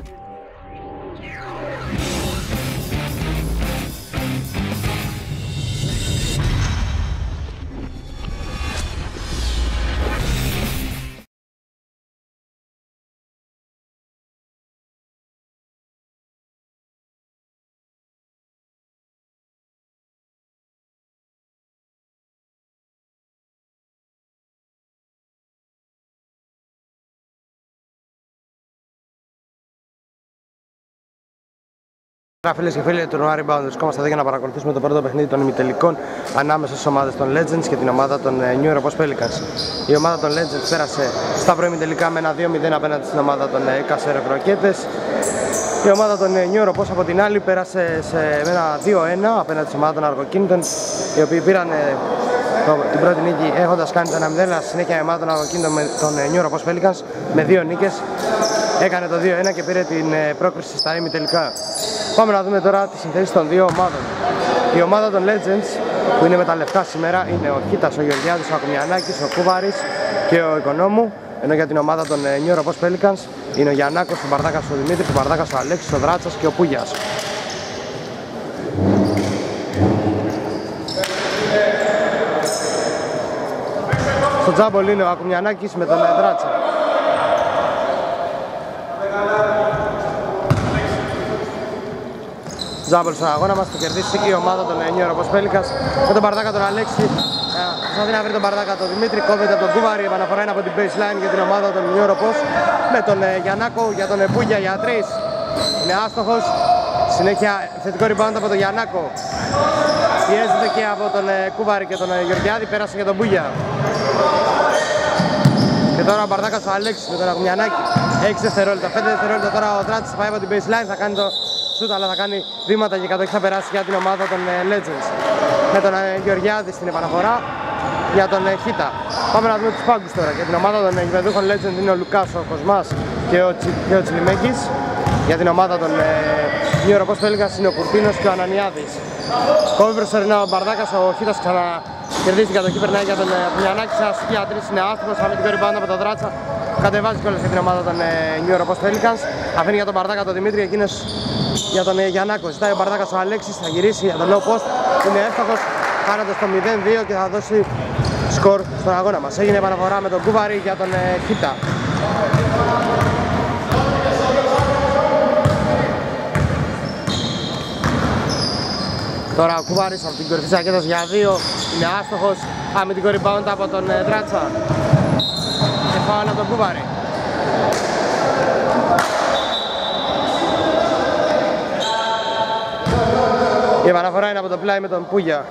Φίλες και φίλοι του Noir Rebound, βρισκόμαστε εδώ για να παρακολουθήσουμε το πρώτο παιχνίδι των ημιτελικών ανάμεσα στις ομάδες των Legends και την ομάδα των New Europos Pelicans. Η ομάδα των Legends πέρασε στα προημιτελικά με ένα 2-0 απέναντι στην ομάδα των Kaser Rockets. Η ομάδα των New Europos από την άλλη πέρασε με ένα 2-1 απέναντι στην ομάδα των Αργοκίνητων, οι οποίοι πήραν την πρώτη νίκη έχοντας κάνει το 1-0. Συνέχεια η ομάδα των Αργοκίνητων με τον New Europos Pelicans με 2 νίκες έκανε το 2-1 και πήρε την πρόκριση στα ημιτελικά. Πάμε να δούμε τώρα τις συνθέσεις των δύο ομάδων. Η ομάδα των Legends που είναι με τα λευκά σήμερα είναι ο Χίτας, ο Γεωργιάδης, ο Ακουμιανάκης, ο Κούβαρης και ο Οικονόμου. Ενώ για την ομάδα των New Europos Pelicans είναι ο Γιαννάκος, ο Μπαρδάκας, ο Δημήτρης, ο Μπαρδάκας, ο Αλέξης, ο Δράτσας και ο Πούγιας. Στο τζάμπολ είναι ο Ακουμιανάκης με τον Δράτσα. Τζάμπολ στον αγώνα μας, το κερδίσει η ομάδα των New Europos Pelicans με τον Μπαρδάκα τον Αλέξη. Προσπαθεί να βρει τον Μπαρδάκα τον Δημήτρη, κόβεται από τον Κούβαρη, επαναφορά είναι από την baseline για την ομάδα των New Europos με τον Γιαννάκο για τον Πούγια για 3. Είναι άστοχος, συνέχεια θετικό rebound από τον Γιαννάκο. Πιέζεται και από τον Κούβαρη και τον Γεωργιάδη, πέρασε για τον Πούγια. Και τώρα ο Μπαρδάκας ο Αλέξης με τον Ακουμιανάκη, 6 δευτερόλεπτα, 5 δευτερόλεπτα. Τώρα ο Δράτης πάει από την baseline, θα κάνει το σούτ, αλλά θα κάνει βήματα και κατοχή θα περάσει για την ομάδα των Legends. Με τον Γεωργιάδη στην επαναφορά για τον Χίτα. Πάμε να δούμε τους πάγκους τώρα. Για την ομάδα των γηπεδούχων Legends είναι ο Λουκάς, ο Κοσμάς και ο Τσιλιμέκης. Για την ομάδα των New Europos Pelicans είναι ο Κουρτίνος και ο Ανανιάδης. Κόβει προσωρινά ο Μπαρδάκας, ο Χίτας ξανακερδίζει την κατοχή, περνάει για τον Ακουμιανάκη. Σε αστική τρεις είναι άστοχος, αμυντικό rebound από τον Δράτσα. Κατεβάζει κιόλας για την ομάδα των New Europos Pelicans. Αφήνει για τον Μπαρδάκα τον Δημήτρη, εκείνος για τον Γιαννάκο. Ζητάει ο Μπαρδάκας ο Αλέξης, θα γυρίσει για τον low post. Είναι εύστοχος, κάνοντας το 0-2 και θα δώσει σκορ στον αγώνα μας. Έγινε επαναφορά με τον Κούβαρη για τον Χίτα. Τώρα ο Κούβαρης από την κορυφή της ρακέτας για 2, είναι άστοχος, αμυντικό rebound από τον Δράτσα. Και φάουλ από τον Κούβαρη. Η επαναφορά είναι από το πλάι με τον Πούγια.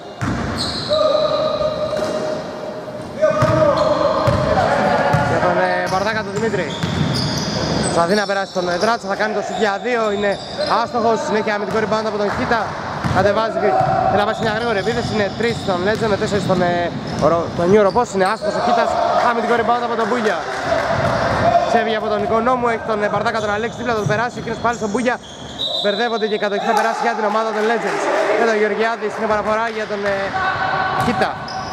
Για τον Μπαρδάκα τον Δημήτρη. Προσπαθεί να περάσει τον Δράτσα, θα κάνει το σουτ για 2, είναι άστοχος, συνέχεια αμυντικό rebound από τον Χίτα. Κατεβάζει και θέλει να πάει σε μια γρήγορη επίθεση, είναι 3 στον Legend με 4 στον New Europos, είναι άστοχος ο Χίτας, αμυντικό rebound από τον Πούγια. Ξέφυγε από τον Οικονόμου, έχει τον Μπαρδάκα τον Αλέξη, δίπλα τον περάσει, εκείνος πάλι στον Πούγια. Μπερδεύονται και η κατοχή θα περάσει για την ομάδα των Legends. Με τον Γεωργιάδη στην επαναφορά για τον Χίτα.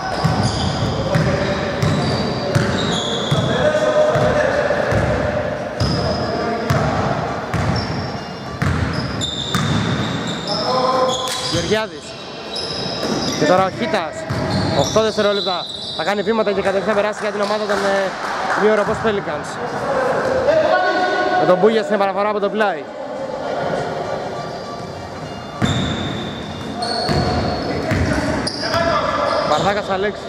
Γεωργιάδης. Και τώρα ο Χίτας. 8 δευτερόλεπτα. Θα κάνει βήματα και η κατοχή θα περάσει για την ομάδα των New Europos Pelicans. Με τον Μπούγια στην επαναφορά από το πλάι. Μπαρδάκας Αλέξης.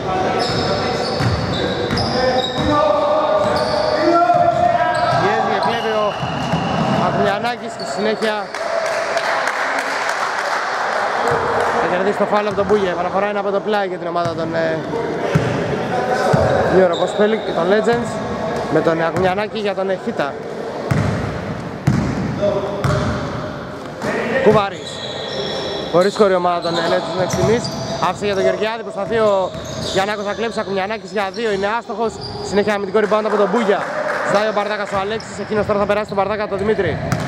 Πιέζει και κλέβει ο Ακουμιανάκης και στη συνέχεια θα κερδίσει το φάουλ από τον Μπούγια. Επαναφορά είναι από το πλάι για την ομάδα των New Europos Pelicans, των Legends, με τον Ακουμιανάκη για τον Χίτα. Κούβαρης. Χωρίς σκορ η ομάδα των Legends μέχρι στιγμής. Άφησε για τον Γεωργιάδη, προσπαθεί ο Γιαννάκος να κλέψει, Ακουμιανάκης για 2, είναι άστοχος. Συνέχεια αμυντικό rebound από τον Μπούγια. Ζητάει ο Μπαρδάκας ο Αλέξης, εκείνος τώρα θα περάσει τον Μπαρδάκα τον Δημήτρη.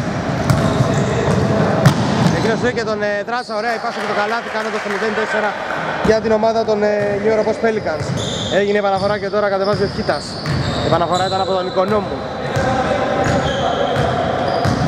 Εκείνος και τον Δράτσα, ωραία η πάσα και το καλάθι, κάνοντας το 0-4 για την ομάδα των New Europos Pelicans. Έγινε επαναφορά και τώρα κατεβάζει ο Χίτας. Η επαναφορά ήταν από τον Οικονόμου.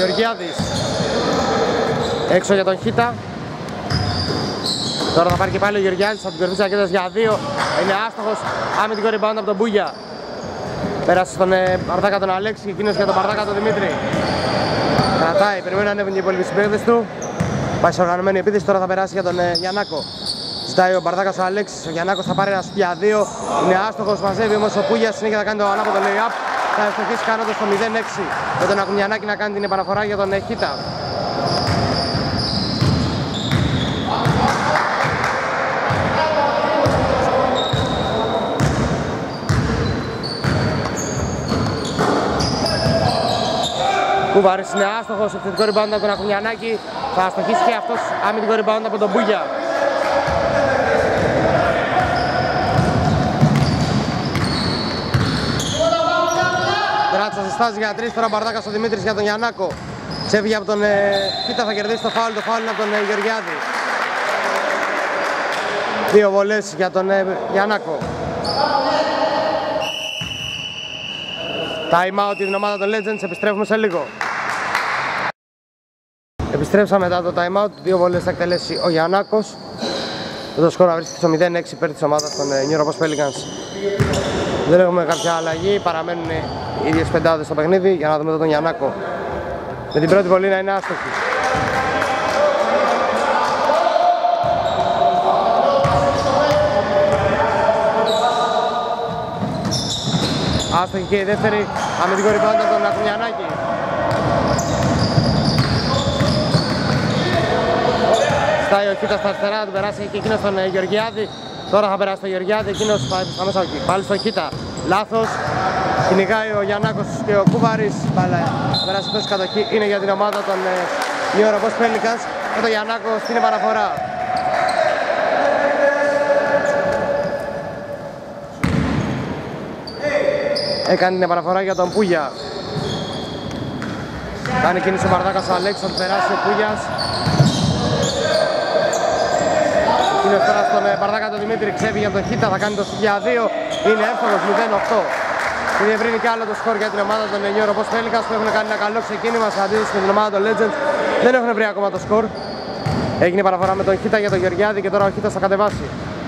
Γεωργιάδης έξω για τον Χίτα. Τώρα θα πάρει και πάλι ο Γεωργιάδης από την κορυφή της ρακέτας για 2. Είναι άστοχος, αμυντικό rebound από τον Μπούγια. Πέρασε στον Μπαρδάκα τον Αλέξη και εκείνος για τον Μπαρδάκα τον Δημήτρη. Κρατάει, περιμένει να ανέβουν και οι υπόλοιποι συμπαίκτες του. Πάει σε οργανωμένη επίθεση, τώρα θα περάσει για τον Γιαννάκο. Ζητάει ο Μπαρδάκας ο Αλέξης, ο Γιαννάκος θα πάρει ένα σουτ για 2. Είναι άστοχος, μαζεύει όμως ο Πούγιας, συνέχεια θα κάνει το ανάποδο lay-up. Θα ευστοχίσει κάνοντας το 0-6 με τον Ακουμιανάκη να κάνει την επαναφορά για τον Χίτα. Κούβαρης είναι άστοχος, επιθετικό rebound από τον Ακουμιανάκη. Θα αστοχίσει και αυτός αμυντικό rebound από τον Μπούγια. Δράτσα ζεστάζει για 3, τώρα Μπαρδάκας ο Δημήτρης για τον Γιαννάκο. Ξέφυγε από τον Χίτα, θα κερδίσει το φάουλ είναι από τον Γεωργιάδη. 2 βολές για τον Γιαννάκο. Time out για την ομάδα των Legends, επιστρέφουμε σε λίγο. Επιστρέψαμε μετά το time out, 2 βολές θα εκτελέσει ο Γιαννάκος. Το σκορ βρίσκεται στο 0-6 υπέρ της ομάδας των New York Pelicans. Δεν έχουμε κάποια αλλαγή, παραμένουν οι ίδιες πεντάδες στο παιχνίδι για να δούμε τον Γιαννάκο. Με την πρώτη βολή να είναι άστοχη. Άστοχη και η δεύτερη, αμυντικό rebound από τον Ακουμιανάκη. Στάει ο Χίτας στα αριστερά, του περάσει και εκείνος τον Γεωργιάδη. Τώρα θα περάσει τον Γεωργιάδη, εκείνος θα μέσα εκεί. Πάλι στο Χίτα, λάθος. Κυνηγάει ο Γιαννάκος και ο Κούβαρης. Πάλι θα περάσει πίσω κατοχή, είναι για την ομάδα των New York Pelicans. Και το Γιαννάκο στην επαναφορά. Έκανε την επαναφορά για τον Πούγια. Κάνει κίνηση ο Μπαρδάκας ο Αλέξης, θα του περάσει ο Πούγιας. Εκείνος τώρα στον Μπαρδάκα τον Δημήτρη, ξέφυγε από τον Χίτα, θα κάνει το σουτ για 2. Είναι εύκολος, 0-8. Και διευρύνει κι άλλο το σκορ για την ομάδα των New York Pelicans που έχουν κάνει ένα καλό ξεκίνημα σε αντίθεση με την ομάδα των Legends. Δεν έχουν βρει ακόμα το σκορ. Έγινε η παραφορά με τον Χίτα για τον Γεωργιάδη και τώρα ο Χίτας θα κατεβάσει.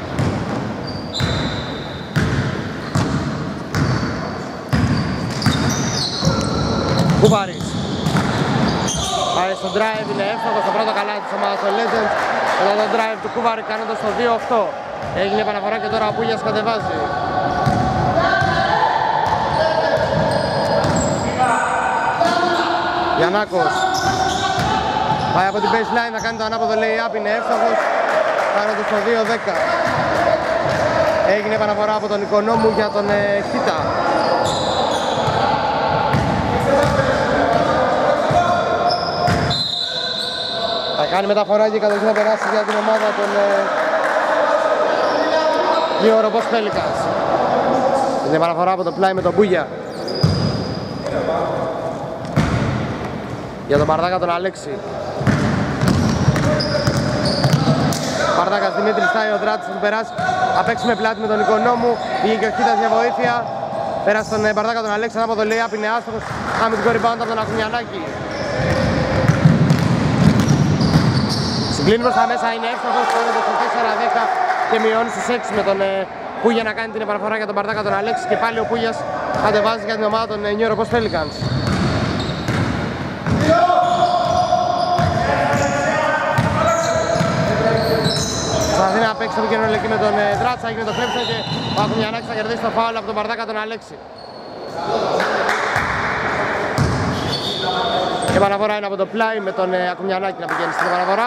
Κούβαρης. Πάει στο drive, είναι εύστοχο στο πρώτο καλάθι της ομάδας των Legends. Μετά το drive του Κούβαρη κάνοντας το 2-8. Έγινε επαναφορά και τώρα ο Πούγιας κατεβάζει. Γιαννάκος. Πάει από την baseline, θα κάνει το ανάποδο lay-up, είναι εύστοχος. Κάνοντας το 2-10. Έγινε επαναφορά από τον Οικονόμου για τον Χίτα. Θα κάνει μεταφορά και κατοχή να περάσει για την ομάδα των New York Pelicans. Είναι παραφορά από το πλάι με τον Μπούγια. Για τον Μπαρδάκα τον Αλέξη. Μπαρδάκας Δημήτρης, στάει ο Δράτης, θα του περάσει. Θα παίξει με πλάτη με τον Οικονόμου. Πήγε και ο Χίτας για βοήθεια. Πέρασε τον Μπαρδάκα τον Αλέξη, από το lay-up, είναι άστοχος. Αμυντικό rebound από τον Ακουμιανάκη. Συγκλίνει προς τα μέσα, είναι εύστοχος, κάνετε στο 4-10 και μειώνει στους 6 με τον Πούγια να κάνει την επαναφορά για τον Μπαρδάκα τον Αλέξη και πάλι ο Πούγιας κατεβάζει για την ομάδα των New York Pelicans. Προσπαθεί να παίξει το επικοινωνία εκεί με τον Δράτσα, έγινε το κλέψιμο και ο Ακουμιανάκης θα κερδίσει το φάουλ από τον Μπαρδάκα τον Αλέξη. Η επαναφορά είναι από το πλάι με τον Ακουμιανάκη να πηγαίνει στην επαναφορά.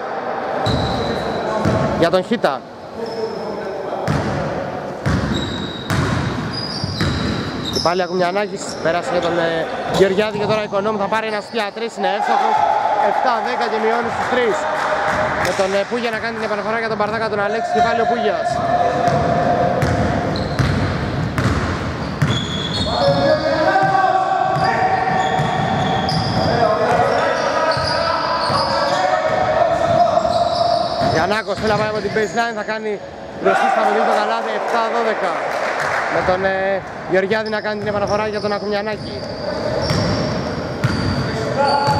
Για τον Χίτα. Και πάλι Ακουμιανάκης πέρασε για τον Γεωργιάδη και τώρα Οικονόμου θα πάρει ένα σπιά 3, είναι εύστοχος. 7-10 και μειώνει στους 3. Με τον Πούγια να κάνει την επαναφορά για τον Μπαρδάκα τον Αλέξη και πάλι ο Πούγιας. Γιαννάκος θέλει να πάει από την baseline, θα κάνει μπροστά στα μελίδια το καλάθι 7-12. Με τον Γεωργιάδη να κάνει την επαναφορά για τον Ακουμιανάκη.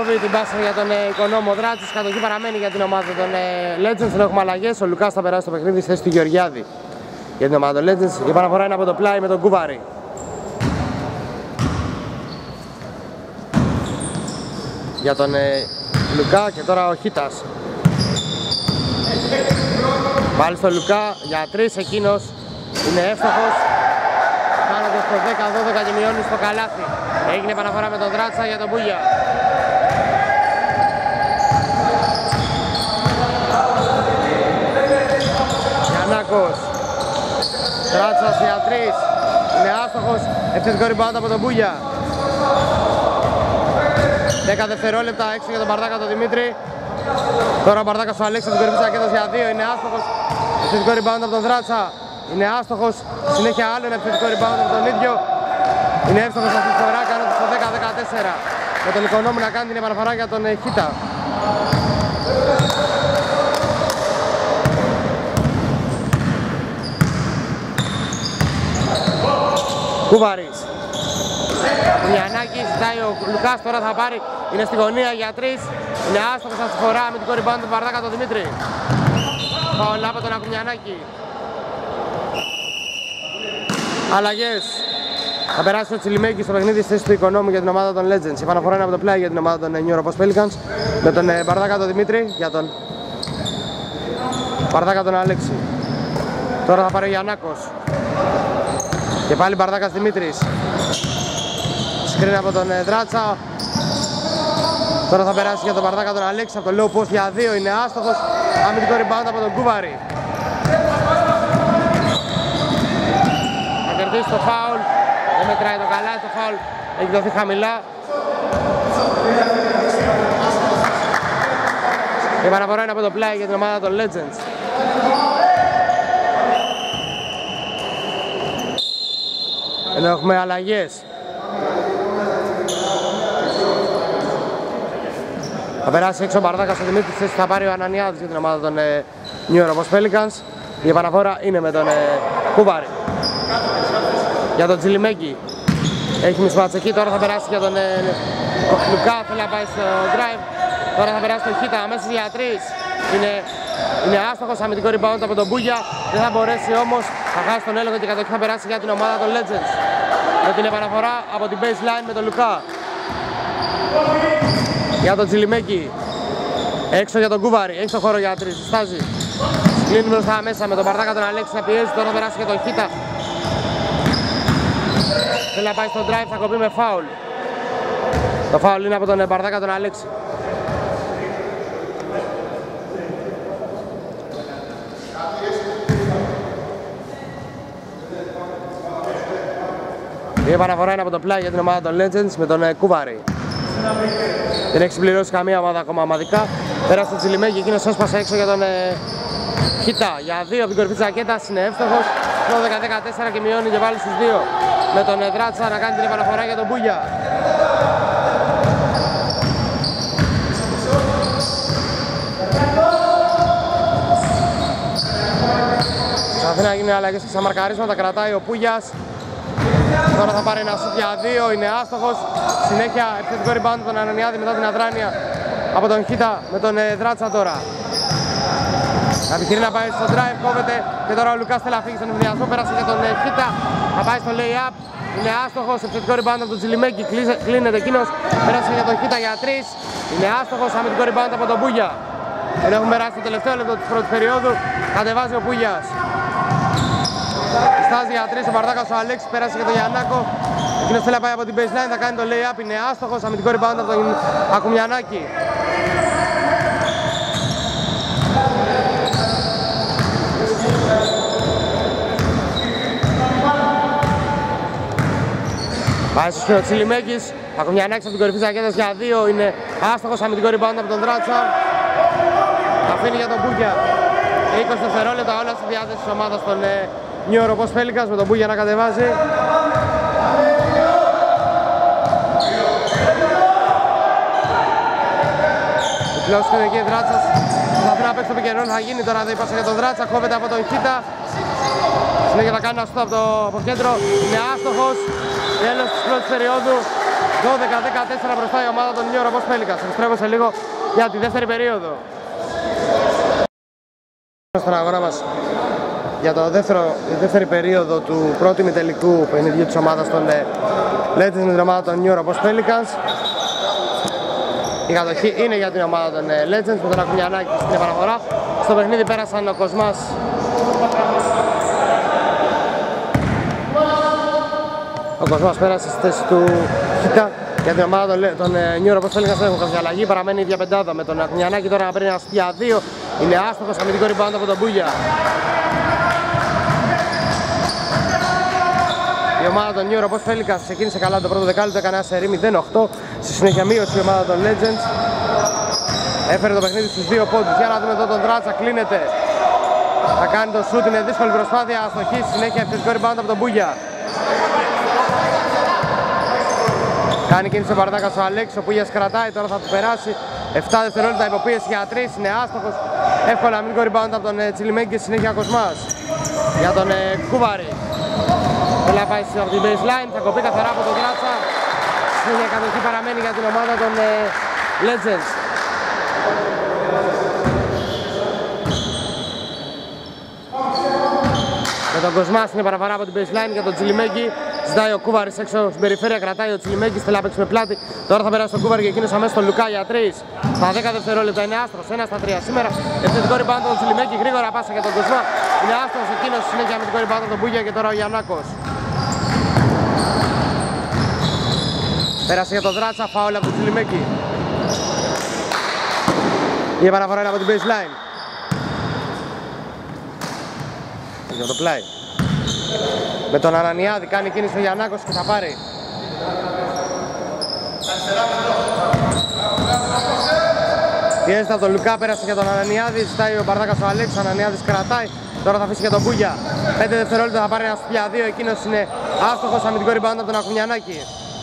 κόβει την πάσα για τον Οικονόμο Δράτσης. Κατοχή παραμένει για την ομάδα των Legends. Δεν έχουμε αλλαγές. Ο Λουκάς θα περάσει το παιχνίδι στη θέση του Γεωργιάδη για την ομάδα των Legends. Η επαναφορά είναι από το πλάι με τον Κουβάρη. Για τον Λουκά και τώρα ο Χίτας. Πάλι στο Λουκά για 3, εκείνος είναι εύστοχος. Κάνοντας το 10-12 και μειώνει στο καλάθι. Έγινε επαναφορά με τον Δράτσα για τον Μπούγια. Γιαννάκος. Δράτσας για 3. Είναι άστοχος. Επιθετικό rebound από τον Μπούγια. 10 δευτερόλεπτα έξω για τον Μπαρδάκα τον Δημήτρη. Τώρα ο Μπαρδάκας ο Αλέξης την κορυφή της για 2. Είναι άστοχος. Επιθετικό rebound από τον Δράτσα. Είναι άστοχος. Συνέχεια άλλο ένα επιθετικό rebound από τον ίδιο. Είναι εύστοχος αυτή τη φορά, κάνοντας το 10-14. Με τον Οικονόμου να κάνει την επαναφορά για τον Χίτα. Κούβαρης. Κουνιανάκη, ζητάει ο Λουκάς, τώρα θα πάρει. Είναι στη γωνία για 3. Είναι άστοχος αυτή τη φορά με την rebound του Βαρδάκα τον Δημήτρη. Φαουλ από τον Ακουνιανάκη. Αλλαγές. Θα περάσει ο Τσιλιμέκης στο παιχνίδι στη θέση του Οικονόμου για την ομάδα των Legends. Η επαναφορά είναι από το πλάι για την ομάδα των New York Pelicans. Με τον Μπαρδάκα τον Δημήτρη για τον Μπαρδάκα τον Αλέξη. Τώρα θα πάρει ο Γιαννάκος. Και πάλι Μπαρδάκας Δημήτρης. Σκριν από τον Δράτσα. Τώρα θα περάσει για τον Μπαρδάκα τον Αλέξη από το low post για 2. Είναι άστοχος. Αμυντικό rebound από τον Κούβαρη. Θα κερδίσει το φάουλ. Δεν μετράει το καλά, το φάουλ έχει δοθεί χαμηλά. Η παραφορά είναι από το πλάι για την ομάδα των Legends. Εδώ έχουμε αλλαγές. Θα περάσει έξω ο Μπαρδάκας ο Δημήτρης, θέση θα πάρει ο Ανανιάδης για την ομάδα των New York Pelicans. Η επαναφορά είναι με τον Κούβαρη. Για τον Τσιλιμέκη. Έχει μισματσεκή, τώρα θα περάσει για τον Λουκά, θέλει να πάει στο drive. Τώρα θα περάσει τον Χίτα, αμέσως για 3. Είναι άστοχος, αμυντικό rebound από τον Μπούγια. Δεν θα μπορέσει όμως, θα χάσει τον έλεγχο και κατοχή θα περάσει για την ομάδα των Legends. Με την επαναφορά από την baseline με τον Λουκά. Για τον Τσιλιμέκη. Έξω για τον Κούβαρη, έχει το χώρο για 3, στάζει. Κλείνει μπροστά μέσα με τον Μπαρδάκα τον Αλέξη να πιέζει, τώρα θα περάσει για τον Χίτα. Θέλει να πάει στο drive, θα κοπεί με φάουλ. Το φάουλ είναι από τον Μπαρδάκα τον Αλέξη. Η επαναφορά είναι από το πλάι για την ομάδα των Legends με τον Κούβαρη. Δεν έχει συμπληρώσει καμία ομάδα ακόμα ομαδικά. Πέρασε το Τσιλιμέκη, εκείνος έσπασε έξω για τον Χίτα. Για 2 από την κορυφή της ρακέτας, είναι εύστοχος. 12-14 και μειώνει και πάλι στους 2. Με τον Δράτσα να κάνει την επαναφορά για τον Μπούγια. Προσπαθεί να γίνει αλλαγές και στα μαρκαρίσματα, κρατάει ο Πούγιας. Τώρα θα πάρει ένα σουτ για 2, είναι άστοχος. Συνέχεια επιθετικό rebound τον Ανανιάδη μετά την αδράνεια από τον Χίτα με τον Δράτσα τώρα. Θα επιχειρεί να πάει στο drive, κόβεται και τώρα ο Λουκάς θέλει να φύγει στον εμβδιασμό, πέρασε για τον Χίτα. Θα πάει στο lay-up, είναι άστοχος, επιθετικό rebound από τον Τσιλιμέκη, κλείνεται εκείνος, πέρασε για τον Χίτα για 3. Είναι άστοχος, αμυντικό rebound από τον Μπούγια. Ενώ έχουμε περάσει το τελευταίο λεπτό της πρώτης περίοδου, κατεβάζει ο Μπούγιας. Στάζει για 3 ο Μπαρδάκας ο Αλέξης, πέρασε για τον Γιαννάκο. Εκείνος θέλει να πάει από την baseline, θα κάνει το lay-up, είναι άστοχος, αμυντικό rebound από τον Ακουμιανάκη. Πάει στο ο Τσιλιμέκης, Ακουμιανάκης από την κορυφή της ρακέτας για 2, είναι άστοχος, αμυντικό rebound από τον Δράτσα. Αφήνει για τον Μπούγια. 20 δευτερόλεπτα όλα στη διάθεση της ομάδας των New York Pelicans με τον Μπούγια να κατεβάζει. Πλέον είναι εκεί Δράτσας. Θα να παίξει το πικερό, θα γίνει τώρα, δεν είπα για τον Δράτσα, κόβεται από τον Χίτα. Συνέχεια θα κάνει ένα σούτ από το κέντρο, είναι άστοχος. Τέλος της πρώτης περίοδου, 12-14 μπροστά η ομάδα των New York Pelicans. Επιστρέφω σε λίγο για τη δεύτερη περίοδο. Στον αγώνα μας για τη δεύτερη περίοδο του πρώτου ημιτελικού παιχνιδιού της ομάδας των Legends με την ομάδα των New York Pelicans. Η κατοχή είναι για την ομάδα των Legends με τον Ακουνιανάκη στην επαναφορά. Στο παιχνίδι πέρασαν ο Κοσμάς, πέρασε στη θέση του Χίτα. Για την ομάδα των New York Pelicans δεν έχουν κάποια αλλαγή, παραμένει η ίδια πεντάδα με τον Ακουνιανάκη. Τώρα να παίρνει ένα για 2, είναι άστοχος, αμυντικό rebound από τον Μπούγια. Η ομάδα των New York Pelicans ξεκίνησε καλά το πρώτο δεκάλεπτο, έκανε ένα σερί 0-8. Στη συνέχεια μείωσε η ομάδα των Legends. Έφερε το παιχνίδι στους 2 πόντους. Για να δούμε εδώ τον Δράτσα, κλείνεται. Θα κάνει το shoot, είναι δύσκολη προσπάθεια, αστοχή. Συνέχεια επιθετικό rebound από τον Μπούγια. Κάνει κίνηση ο Μπαρδάκας ο Αλέξης, ο Μπούγιας κρατάει, τώρα θα του περάσει. 7 δευτερόλεπτα υποπίεση για 3, είναι άστοχος. Εύκολα αμυντικό rebound από τον Τσιλιμέγκη και συνέχεια Κοσμάς. Για τον Κούβαρη. Θέλει να πάει από την baseline, θα κοπεί καθαρά από τον Δράτσα. Συνέχεια η κατοχή παραμένει για την ομάδα των Legends. Με τον Κοσμά είναι παραπαρά από την baseline για τον Τσιλιμέγκη. Ζητάει ο Κούβαρης έξω στην περιφέρεια, κρατάει ο Τσιλιμέγκης, θέλει να παίξει με πλάτη. Τώρα θα περάσει τον Κούβαρη και εκείνος αμέσως τον Λουκά για 3. Στα 10 δευτερόλεπτα είναι άστρος, 1 στα 3 σήμερα. Επιθετικό rebound από τον Τσιλιμέγκη, γρήγορα πάσα για τον Κοσμά. Είναι άστρος εκείνος, συνέχεια με το rebound από τον Μπούγια και τώρα ο Γιαννάκος. Πέρασε για τον Δράτσα, φάουλ από τον Τσιλιμέγκη. Η επαναφορά είναι από την baseline. Για το πλάι. Με τον Ανανιάδη κάνει κίνηση ο Γιαννάκος και θα πάρει. Πιέζεται από τον Λουκά, πέρασε για τον Ανανιάδη, ζητάει ο Μπαρδάκας ο Αλέξης, ο Ανανιάδης κρατάει. Τώρα θα αφήσει για τον Μπούγια. 5 δευτερόλεπτα θα πάρει ένα για 2, εκείνος είναι άστοχος, αμυντικό rebound από τον Ακουνιανάκη.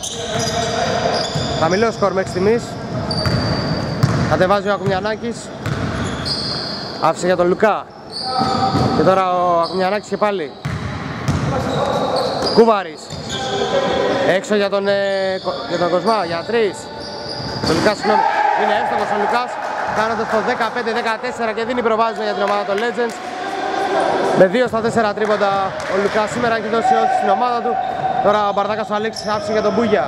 Χαμηλό σκορ μέχρι στιγμής. Κατεβάζει ο Ακουνιανάκης. Άφησε για τον Λουκά. Και τώρα ο Ακουνιανάκης και πάλι. Κούβαρης. Έξω για τον Κοσμά, για 3. Ο Λουκάς, συγγνώμη, είναι εύστοχος ο Λουκάς, κάνοντας το 15-14 και δίνει προβάδισμα για την ομάδα των Legends. Με 2 στα 4 τρίποντα ο Λουκάς σήμερα έχει δώσει όθηση στην ομάδα του. Τώρα ο Μπαρδάκας ο Αλέξης άφησε για τον Μπούγια.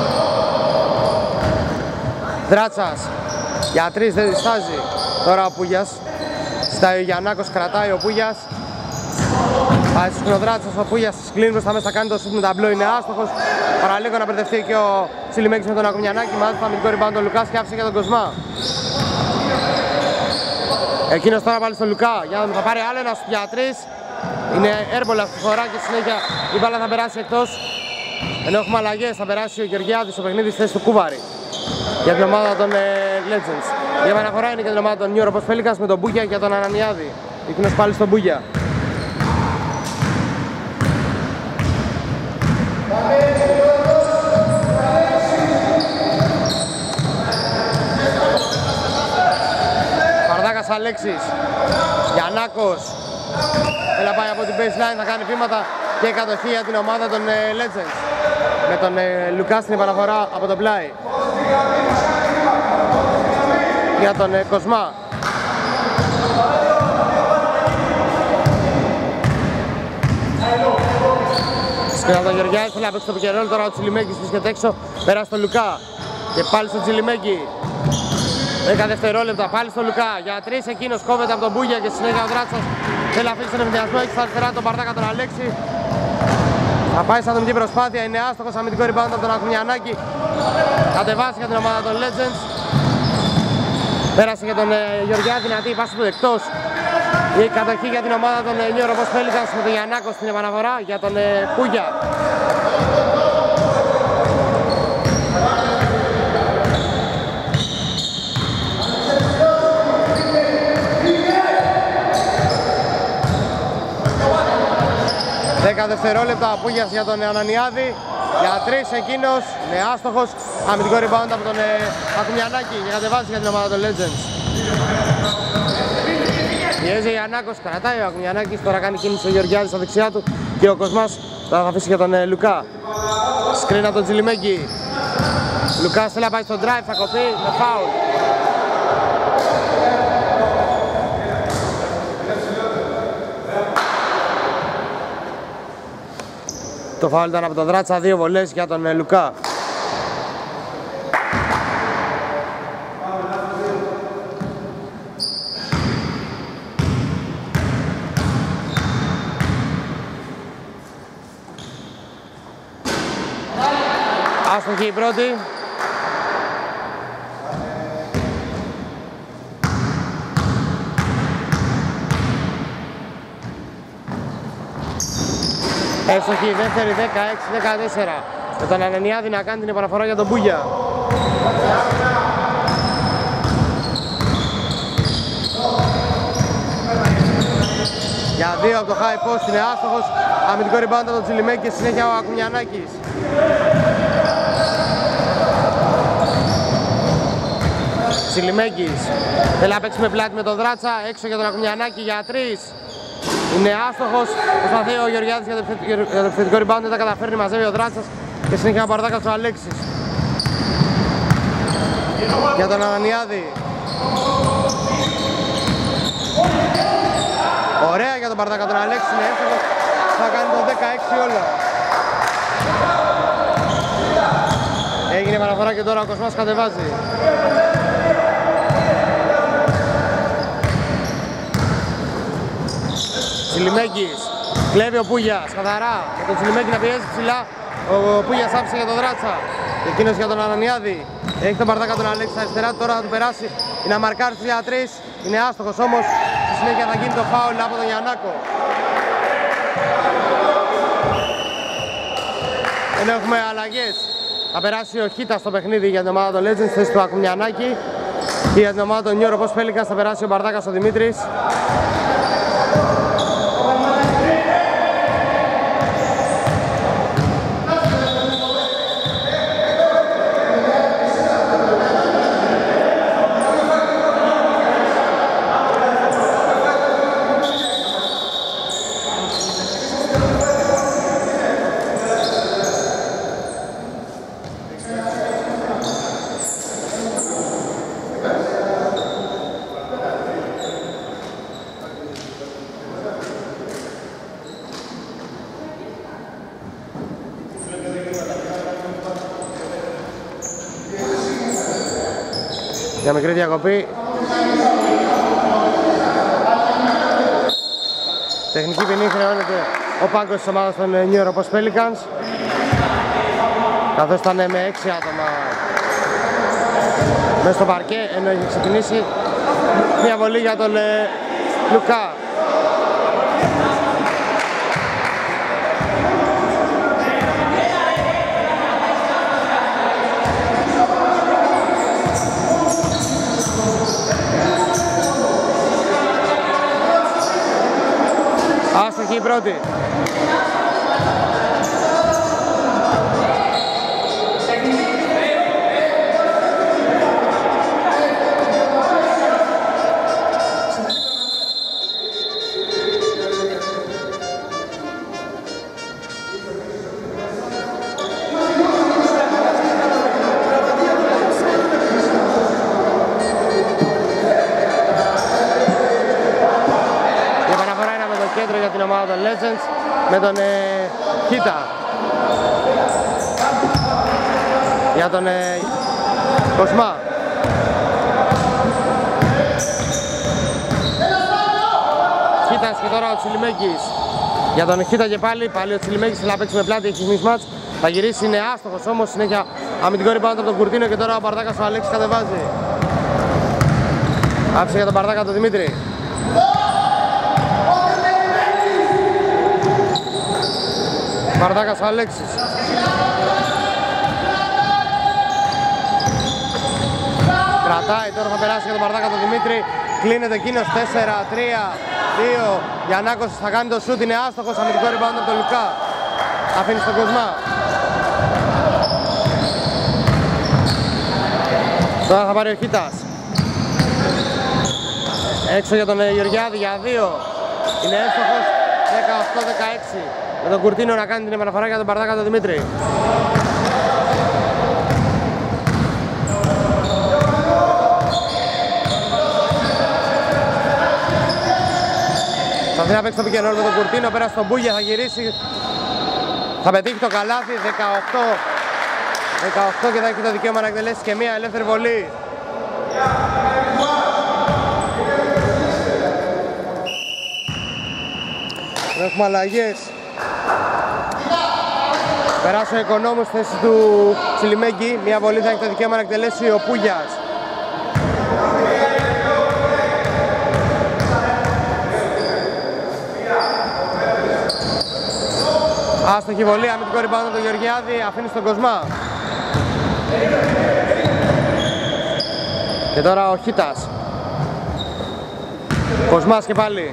Δράτσας για 3, δεν διστάζει. Τώρα ο Μπούγιας. Ζητάει ο Γιαννάκος, κρατάει ο Μπούγιας. Πάει στους Δράτσας, ο Μπούγιας κλείνει προς τα μέσα, κάνει το σουτ με ταμπλό, είναι άστοχος. Παραλίγο να μπερδευτεί και ο Τσιλιμέκης με τον Ακουνιανάκη. Μάλιστα αμυντικό rebound τον Λουκάς και άφησε για τον Κοσμά. Εκείνος τώρα πάλι στον Λουκά, για να θα πάρει άλλο ένα για 3. Είναι έρμπολα αυτή τη φορά και συνέχεια η μπάλα θα περάσει εκτός. Ενώ έχουμε αλλαγές, θα περάσει ο Γεωργιάδης στο παιχνίδι στη θέση του Κούβαρη για την ομάδα των Legends. Η επαναφορά είναι και την ομάδα των New York Pelicans με τον Μπούγια για τον Ανανιάδη. Εκείνος πάλι στον Μπούγια. Παρδάκας Αλέξης, Γιαννάκος, θέλει να πάει από την baseline, θα κάνει βήματα και κατοχή για την ομάδα των Legends. Με τον Λουκά στην επαναφορά από το πλάι. Για τον Κοσμά. Σκέφτα τον Γεωργιάδη, θέλει να παίξει το πικερόλ, τώρα ο Τσιλιμέγκης βρίσκεται έξω, πέρασε στον Λουκά. Και πάλι στον Τσιλιμέγκη. 10 δευτερόλεπτα, πάλι στον Λουκά. Για 3 εκείνος κόβεται από τον Μπούγια και συνέχεια ο Δράτσας θέλει να αφήσει τον ευθυνιασμό, έχει στα αριστερά τον Μπαρδάκα τον Αλέξη. Θα πάει σαν ατομική προσπάθεια, είναι άστοχος, αμυντικό rebound από τον Ακουνιανάκη. Κατεβάσει για την ομάδα των Legends. Πέρασε για τον Γεωργιάδη, δυνατή πάση του εκτός. Η κατοχή για την ομάδα των New York Pelicans με τον Γιαννάκο στην επαναφορά για τον Πούγια. Δευτερόλεπτα Πούγιας για τον Ανανιάδη, για 3 εκείνος, είναι άστοχος, αμυντικό rebound από τον Ακουνιανάκη και κατεβάζει για την ομάδα των Legends. Πιέζει Γιαννάκος, κρατάει ο Ακουνιανάκης, τώρα κάνει κίνηση ο Γεωργιάδης στα δεξιά του και ο Κοσμάς τώρα θα αφήσει για τον Λουκά. Σκριν από τον Τζιλιμέγκη. Λουκάς θέλει να πάει στο drive, θα κοπεί με φάουλ. Το φάουλ ήταν από τον Δράτσα, 2 βολές για τον Λουκά. Άστοχη η πρώτη. Εύστοχη η δεύτερη, 16-14. Με τον Ανανιάδη να κάνει την επαναφορά για τον Μπούγια. Για 2 από το high post είναι άστοχος. Αμυντικό rebound από τον Τσιλιμέκη και συνέχεια ο Ακουμιανάκης. Τσιλιμέγκης θέλει να παίξει με πλάτη με τον Δράτσα, έξω για τον Ακουμιανάκη για 3. Είναι άστοχος, προσπαθεί ο Γεωργιάδης για το επιθετικό rebound, δεν τα καταφέρνει, μαζεύει ο Δράτσας και συνέχεια ο Μπαρδάκας ο Αλέξης. Για τον Ανανιάδη. Ωραία για τον Μπαρδάκα, τον Αλέξη είναι εύστοχος, θα κάνει το 16 όλο. Έγινε παραφορά και τώρα ο Κοσμάς κατεβάζει. Τσιλιμέγκης, κλέβει ο Πούγιας, καθαρά, με τον Τσιλιμέγκη να πιέζει ψηλά, ο Πούγιας άφησε για τον Δράτσα, και εκείνος για τον Ανανιάδη, έχει τον Μπαρδάκα τον Αλέξη στα αριστερά, τώρα θα του περάσει, είναι να μαρκάρει για 3, είναι άστοχος όμως, στη συνέχεια θα γίνει το φάουλ από τον Γιαννάκο. Ενώ έχουμε αλλαγές, θα περάσει ο Χίτας στο παιχνίδι για την ομάδα των Legends, θέση του Ακουμιανάκη, και για την ομάδα των New York Pelicans θα περάσει ο Μπαρδάκας ο Δημήτρης. Για μικρή διακοπή. Τεχνική ποινή χρεώνεται ο πάγκος της ομάδας των New York Pelicans, καθώς ήταν με 6 άτομα μέσα στο παρκέ, ενώ έχει ξεκινήσει μια βολή για τον Λουκά. Άστοχη η πρώτη. Για την ομάδα των Legends με τον Χίτα, για τον Κοσμά. Χίτας και τώρα ο Τσιλιμέγκης για τον Χίτα και πάλι ο Τσιλιμέγκης θέλει να παίξει με πλάτη, έχει μισμάτς, θα γυρίσει, είναι άστοχος όμως, συνέχεια αμυντικό rebound από τον Κουρτίνο και τώρα ο Μπαρδάκας ο Αλέξης κατεβάζει. Άφησε για τον Μπαρδάκα τον Δημήτρη. Μπαρδάκας ο Αλέξης. Κρατάει, τώρα θα περάσει για τον Μπαρδάκα τον Δημήτρη. Κλείνεται εκείνος 4-3-2. Γιαννάκος θα κάνει το σούτ, είναι άστοχος, αμυντικό rebound από τον Λουκά. Αφήνει στον Κοσμά. Τώρα θα πάρει ο Χίτας. Έξω για τον Γεωργιάδη για 2. Είναι εύστοχος, 18-16. Με τον Κουρτίνο να κάνει την επαναφορά για τον Μπαρδάκα τον Δημήτρη. να παίξει το pick and roll με τον Κουρτίνο, πέρα στον Μπούγια, θα γυρίσει. Θα πετύχει το καλάθι, 18 και θα έχει το δικαίωμα να εκτελέσει και μία ελεύθερη βολή. Έχουμε αλλαγές. Περάσει ο Οικονόμου στη θέση του Τσιλιμέγκη. Μία βολή θα έχει το δικαίωμα να εκτελέσει ο Πούγιας. Άστοχη βολή, αμυντικό rebound από τον Γεωργιάδη, αφήνει στον Κοσμά. Και τώρα ο Χίτας. Κοσμάς και πάλι.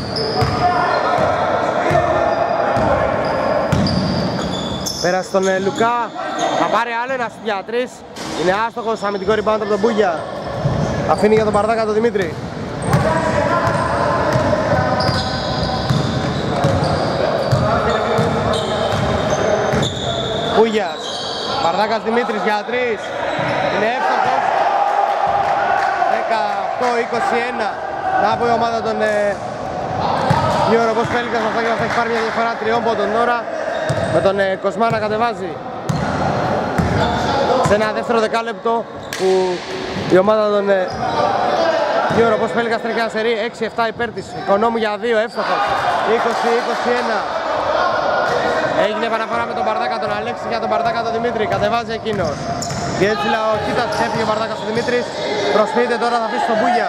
Πέρασε τον Λουκά, θα πάρει άλλο ένα για 3. Είναι άστοχος, αμυντικό rebound από τον Μπούγια. Αφήνει για τον Μπαρδάκα τον Δημήτρη. Μπούγιας, Μπαρδάκας Δημήτρης για 3. Είναι εύστοχος. 18-21. Να πω η ομάδα των New York Pelicans με αυτό και θα έχει πάρει μια διαφορά 3 πόντων τώρα. Με τον Κοσμά να κατεβάζει σε ένα δεύτερο δεκάλεπτο που η ομάδα των New York Pelicans τρέχει ένα σερί 6-7 υπέρ της. Οικονόμου για 2, εύστοχος. 20-21. Έγινε επαναφορά με τον Μπαρδάκα τον Αλέξη για τον Μπαρδάκα τον Δημήτρη. Κατεβάζει εκείνος. Και έτσι ο Κίτας έφυγε ο Μπαρδάκας ο Δημήτρης. Προσποιείται τώρα, θα αφήσει τον Μπούγια.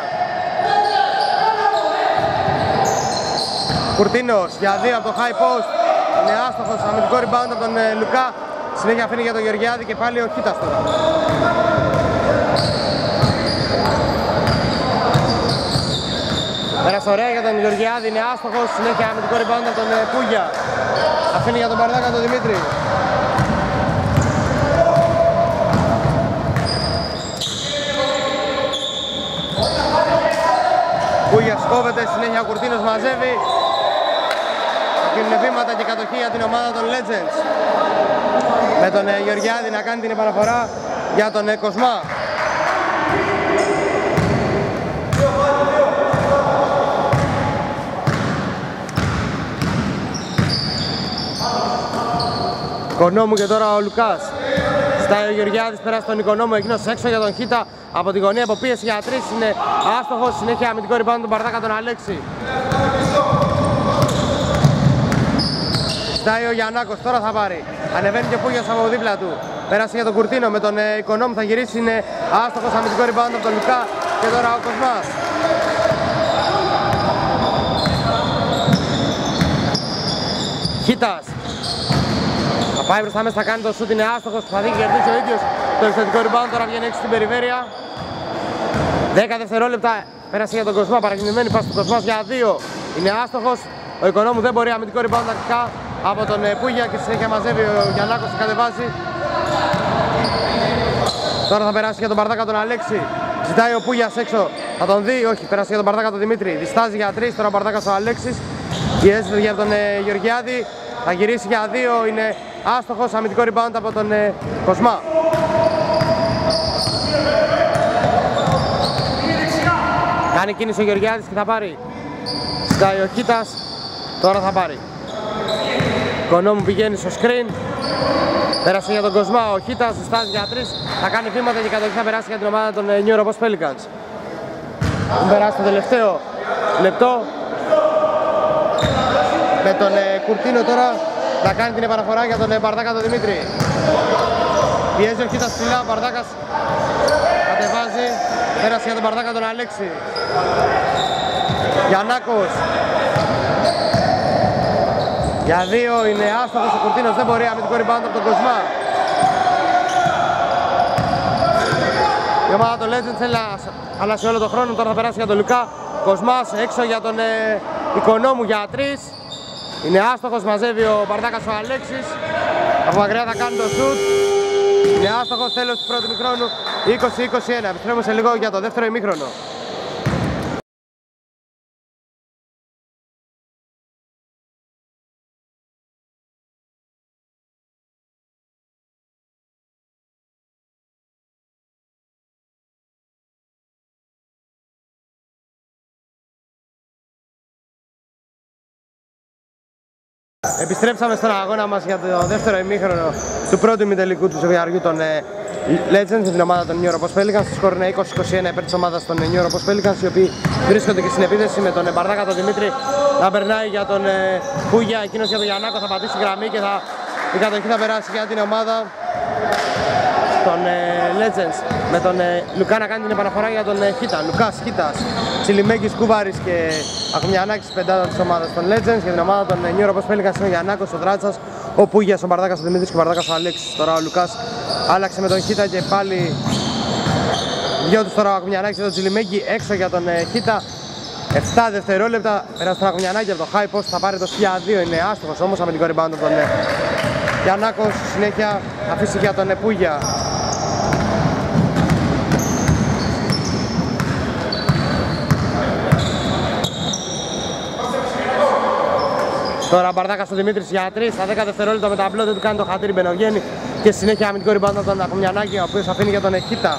Κουρτίνος για 2 από το high post. Είναι άστοχος, αμυντικό rebound από τον Λουκά. Συνέχεια αφήνει για τον Γεωργιάδη και πάλι ο Κίτας τώρα. Πέρασε ωραία για τον Γεωργιάδη, είναι άστοχος. Συνέχεια αμυντικό rebound από τον Πούγια. Αφήνει για τον Μπαρδάκα τον Δημήτρη. Πούγιας κόβεται, συνέχεια ο Κουρτίνος μαζεύει. Γίνουν βήματα και κατοχή για την ομάδα των Legends. Με τον Γεωργιάδη να κάνει την επαναφορά για τον Κοσμά. Οικονόμου και τώρα ο Λουκάς. Στάει ο Γεωργιάδης, πέρασε τον Οικονόμου, εκείνος έξω για τον Χίτα. Από την γωνία από πίεση για 3 είναι άστοχος, συνέχεια αμυντικό rebound τον Μπαρδάκα τον Αλέξη. Στάει ο Γιαννάκος, τώρα θα πάρει. Ανεβαίνει και ο Πούγιας από δίπλα του. Πέρασε για τον Κουρτίνο, με τον Οικονόμου θα γυρίσει, είναι άστοχος, αμυντικό rebound από τον Λουκά. Και τώρα ο Κοσμάς. Χίτας. Θα πάει μπροστά μέσα, θα κάνει το σούτ, είναι άστοχος, θα δει και κερδίσει ο ίδιος το εξαιρετικό rebound, τώρα βγαίνει έξω στην περιφέρεια. 10 δευτερόλεπτα, πέρασε για τον Κοσμά, παρακινημένη πάση του Κοσμάς για 2. Είναι άστοχος, ο Οικονόμου δεν μπορεί, αμυντικό rebound αρχικά από τον Πούγια και συνέχεια μαζεύει ο Γιαννάκος και κατεβάζει. Τώρα θα περάσει για τον Μπαρδάκα τον Αλέξη, ζητάει ο Πούγιας έξω, θα τον δει, όχι, πέρασε για τον Μπαρδάκα τον Δημήτρη, διστάζει για 3, τώρα ο Μπαρδάκας ο Αλέξης, πιέζεται για τον Γεωργιάδη, θα γυρίσει για 2, είναι άστοχος, αμυντικό rebound από τον Κοσμά. Κάνει κίνηση ο Γεωργιάδης και θα πάρει. Ζητάει ο Χίτας, τώρα θα πάρει. Οικονόμου πηγαίνει στο screen. Πέρασε για τον Κοσμά, ο Χίτας ζητάζει για 3. Θα κάνει βήματα και κατοχή θα περάσει για την ομάδα των New York Pelicans. Έχουν περάσει το τελευταίο λεπτό. Με τον Κουρτίνο τώρα θα κάνει την επαναφορά για τον Μπαρδάκα τον Δημήτρη. Πιέζει ο Χίτας ψηλά, ο Μπαρδάκας κατεβάζει. Πέρασε για τον Μπαρδάκα τον Αλέξη. Γιαννάκος. Για 2 είναι άστοχος, ο Κουρτίνος δεν μπορεί, αμυντικό rebound από τον Κοσμά. Η ομάδα των Legends θέλει να χαλάσει όλο τον χρόνο, τώρα θα περάσει για τον Λουκά. Κοσμάς έξω για τον Οικονόμου για 3. Είναι άστοχος, μαζεύει ο Μπαρδάκας ο Αλέξης. Από μακριά θα κάνει το σουτ. Είναι άστοχος, τέλος του πρώτου ημιχρόνου, 20-21. Επιστρέφουμε σε λίγο για το δεύτερο ημίχρονο. Επιστρέψαμε στον αγώνα μας για το δεύτερο ημίχρονο του πρώτου ημιτελικού του ζευγαριού των Legends με την ομάδα των New York Pelicans. Το σκορ είναι 20-21 υπέρ της ομάδας των New York Pelicans, οι οποίοι βρίσκονται και στην επίθεση με τον Μπαρδάκα τον Δημήτρη να περνάει για τον Πούγια, εκείνος για τον Γιαννάκο θα πατήσει γραμμή και η κατοχή θα περάσει για την ομάδα των Legends με τον Λουκά να κάνει την επαναφορά για τον Χίτα. Λουκάς, Χίτας, Τσιλιμέκης, Κούβαρης και Ακουμιανάκης, πεντάδα της ομάδας των Legends. Για την ομάδα των New York Pelicans είναι ο Γιαννάκος, ο Δράτσας, ο Πούγιας, ο Μπαρδάκας ο Δημήτρης και ο Μπαρδάκας ο Αλέξης. Τώρα ο Λουκάς άλλαξε με τον Χίτα και πάλι δυο τους τώρα ο Ακουμιανάκης και τον Τσιλιμέκη έξω για τον Χίτα. 7 δευτερόλεπτα πέρασε τον Ακουμιανάκη από το high post, θα πάρει το σκιά 2, είναι άστοχος όμως αμυντικό rebound από τον Γιαννάκος. Συνέχεια αφήσει για τον Πούγια. Τώρα Μπαρδάκας ο Δημήτρης για 3, στα 10 δευτερόλεπτα με τα μπλό του κάνει το χατήρι Μπενογέννη και συνέχεια αμυντικό rebound από τον Ακουμιανάκη, ο οποίος αφήνει για τον Χίτα.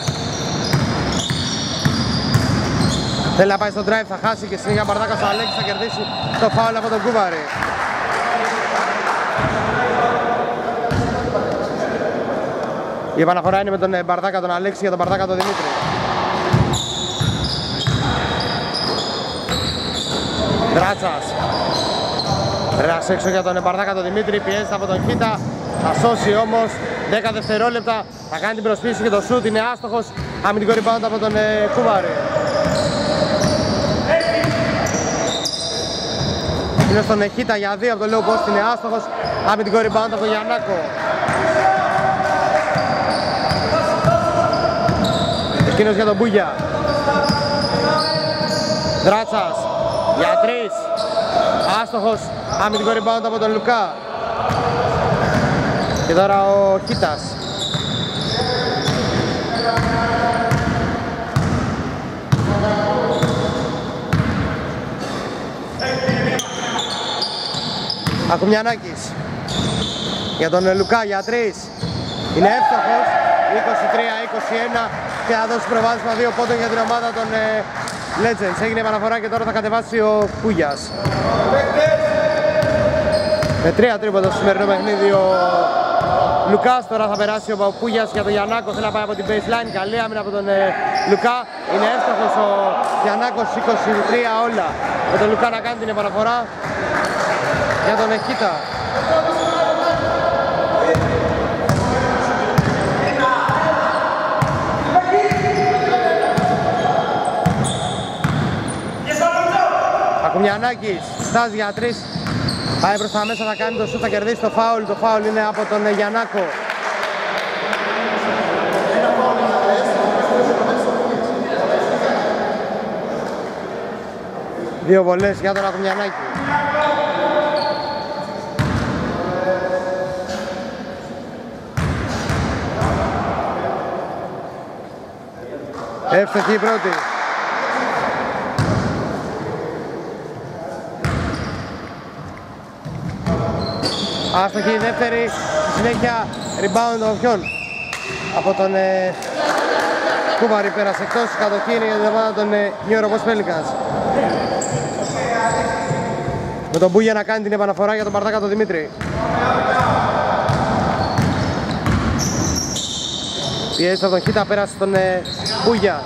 Θέλει να πάει στο drive, θα χάσει και συνέχεια Μπαρδάκας ο Αλέξης θα κερδίσει το φάουλ από τον Κούβαρη. Η επαναφορά είναι με τον Μπαρδάκα τον Αλέξη για τον Μπαρδάκα τον Δημήτρη. Δράτσας. Ρέας έξω για τον Μπαρδάκα τον Δημήτρη, πιέζεται από τον Χίτα. Θα σώσει όμως 10 δευτερόλεπτα, θα κάνει την προσποίηση και το σούτ είναι άστοχος. Αμυντικό rebound από τον Κούβαρη. Είναι στον Χίτα για 2 από το low post, είναι άστοχος. Αμυντικό rebound από τον Γιαννάκο. Εκείνος για τον Πούγια. Δράτσας για 3. Άστοχος. Αμυντικό rebound από τον Λουκά. Και τώρα ο Χίτας. Ακουμιανάκης για τον Λουκά για 3. Είναι εύστοχος. 23-21 και θα δώσει προβάδισμα 2 πόντων για την ομάδα των Legends. Έγινε επαναφορά και τώρα θα κατεβάσει ο Πούγιας. Με 3 τρίποντα στο σημερινό παιχνίδι ο Λουκάς. Τώρα θα περάσει ο Πούγιας για τον Γιαννάκο. Θέλει να πάει από την baseline. Καλή άμυνα από τον Λουκά. Είναι εύστοχος ο Γιαννάκος. 23 όλα. Με τον Λουκά να κάνει την επαναφορά για τον Χίτα. Ακουμιανάκης στάζει για 3. Πάει προς τα μέσα, θα κάνει το σούτ, θα κερδίσει το φάουλ. Το φάουλ είναι από τον Γιαννάκο. Δύο βολές για τον Ακουμιανάκη. Εύστοχη η πρώτη. Άστοχη η δεύτερη, στη συνέχεια rebound των ποιον από τον Κούβαρη πέρασε εκτός, η κατοχή είναι για την ομάδα των New York Pelicans. Με τον Πούγια να κάνει την επαναφορά για τον Μπαρδάκα τον Δημήτρη. Πιέζει από τον Χίτα, πέρασε στον Πούγια.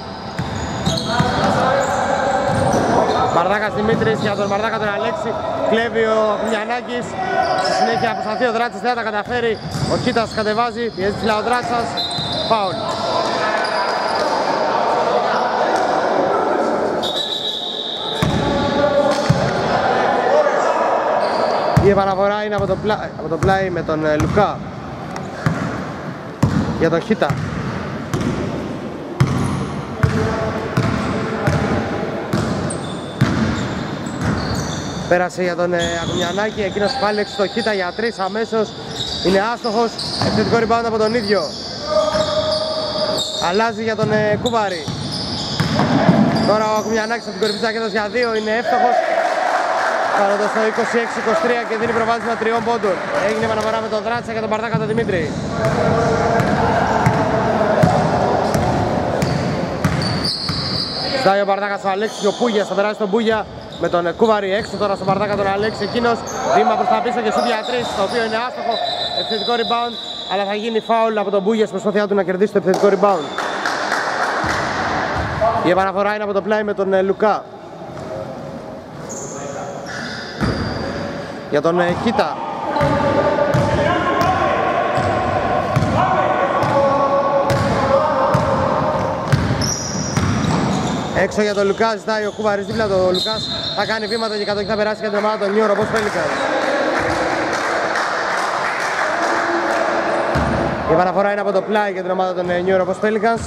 Μπαρδάκας Δημήτρης για τον Μπαρδάκα τον Αλέξη. Κλέβει ο Ακουμιανάκης. Στη συνέχεια προσπαθεί ο Δράτσας, δεν θα τα καταφέρει. Ο Χίτας κατεβάζει, πιέζει ψηλά ο Δράτσας. Φάουλ. Η επαναφορά είναι από το πλάι με τον Λουκά για τον Χίτα. Πέρασε για τον Ακουμιανάκη, εκείνος πάλι έξω στο Χίτα για 3 αμέσως. Είναι άστοχος, επιθετικό rebound από τον ίδιο. Αλλάζει για τον Κούβαρη. Τώρα ο Ακουμιανάκης από την κορυφή της ρακέτας για 2, είναι εύστοχος. Κάνοντας το 26-23 και δίνει προβάδισμα 3 πόντων. Έγινε επαναφορά με τον Δράτσα και τον Μπαρδάκα τον Δημήτρη. Στάει ο Μπαρδάκας ο Αλέξης και ο Πούγιας θα περάσει τον Πούγια με τον Κούβαρη έξω τώρα στον Μπαρδάκα τον Αλέξη. Εκείνος βήμα προς τα πίσω και σούτ για 3, το οποίο είναι άστοχο. Επιθετικό rebound, αλλά θα γίνει φάουλ από τον Μπούγια στην προσπάθειά του να κερδίσει το επιθετικό rebound. Η επαναφορά είναι από το πλάι με τον Λουκά. Για τον Χίτα. Έξω για τον Λουκά, ζητάει ο Κούβαρης δίπλα του. Ο Λουκάς θα κάνει βήματα και κατοχή θα περάσει για την ομάδα των New York Pelicans. Η επαναφορά είναι από το πλάι για την ομάδα των New York Pelicans.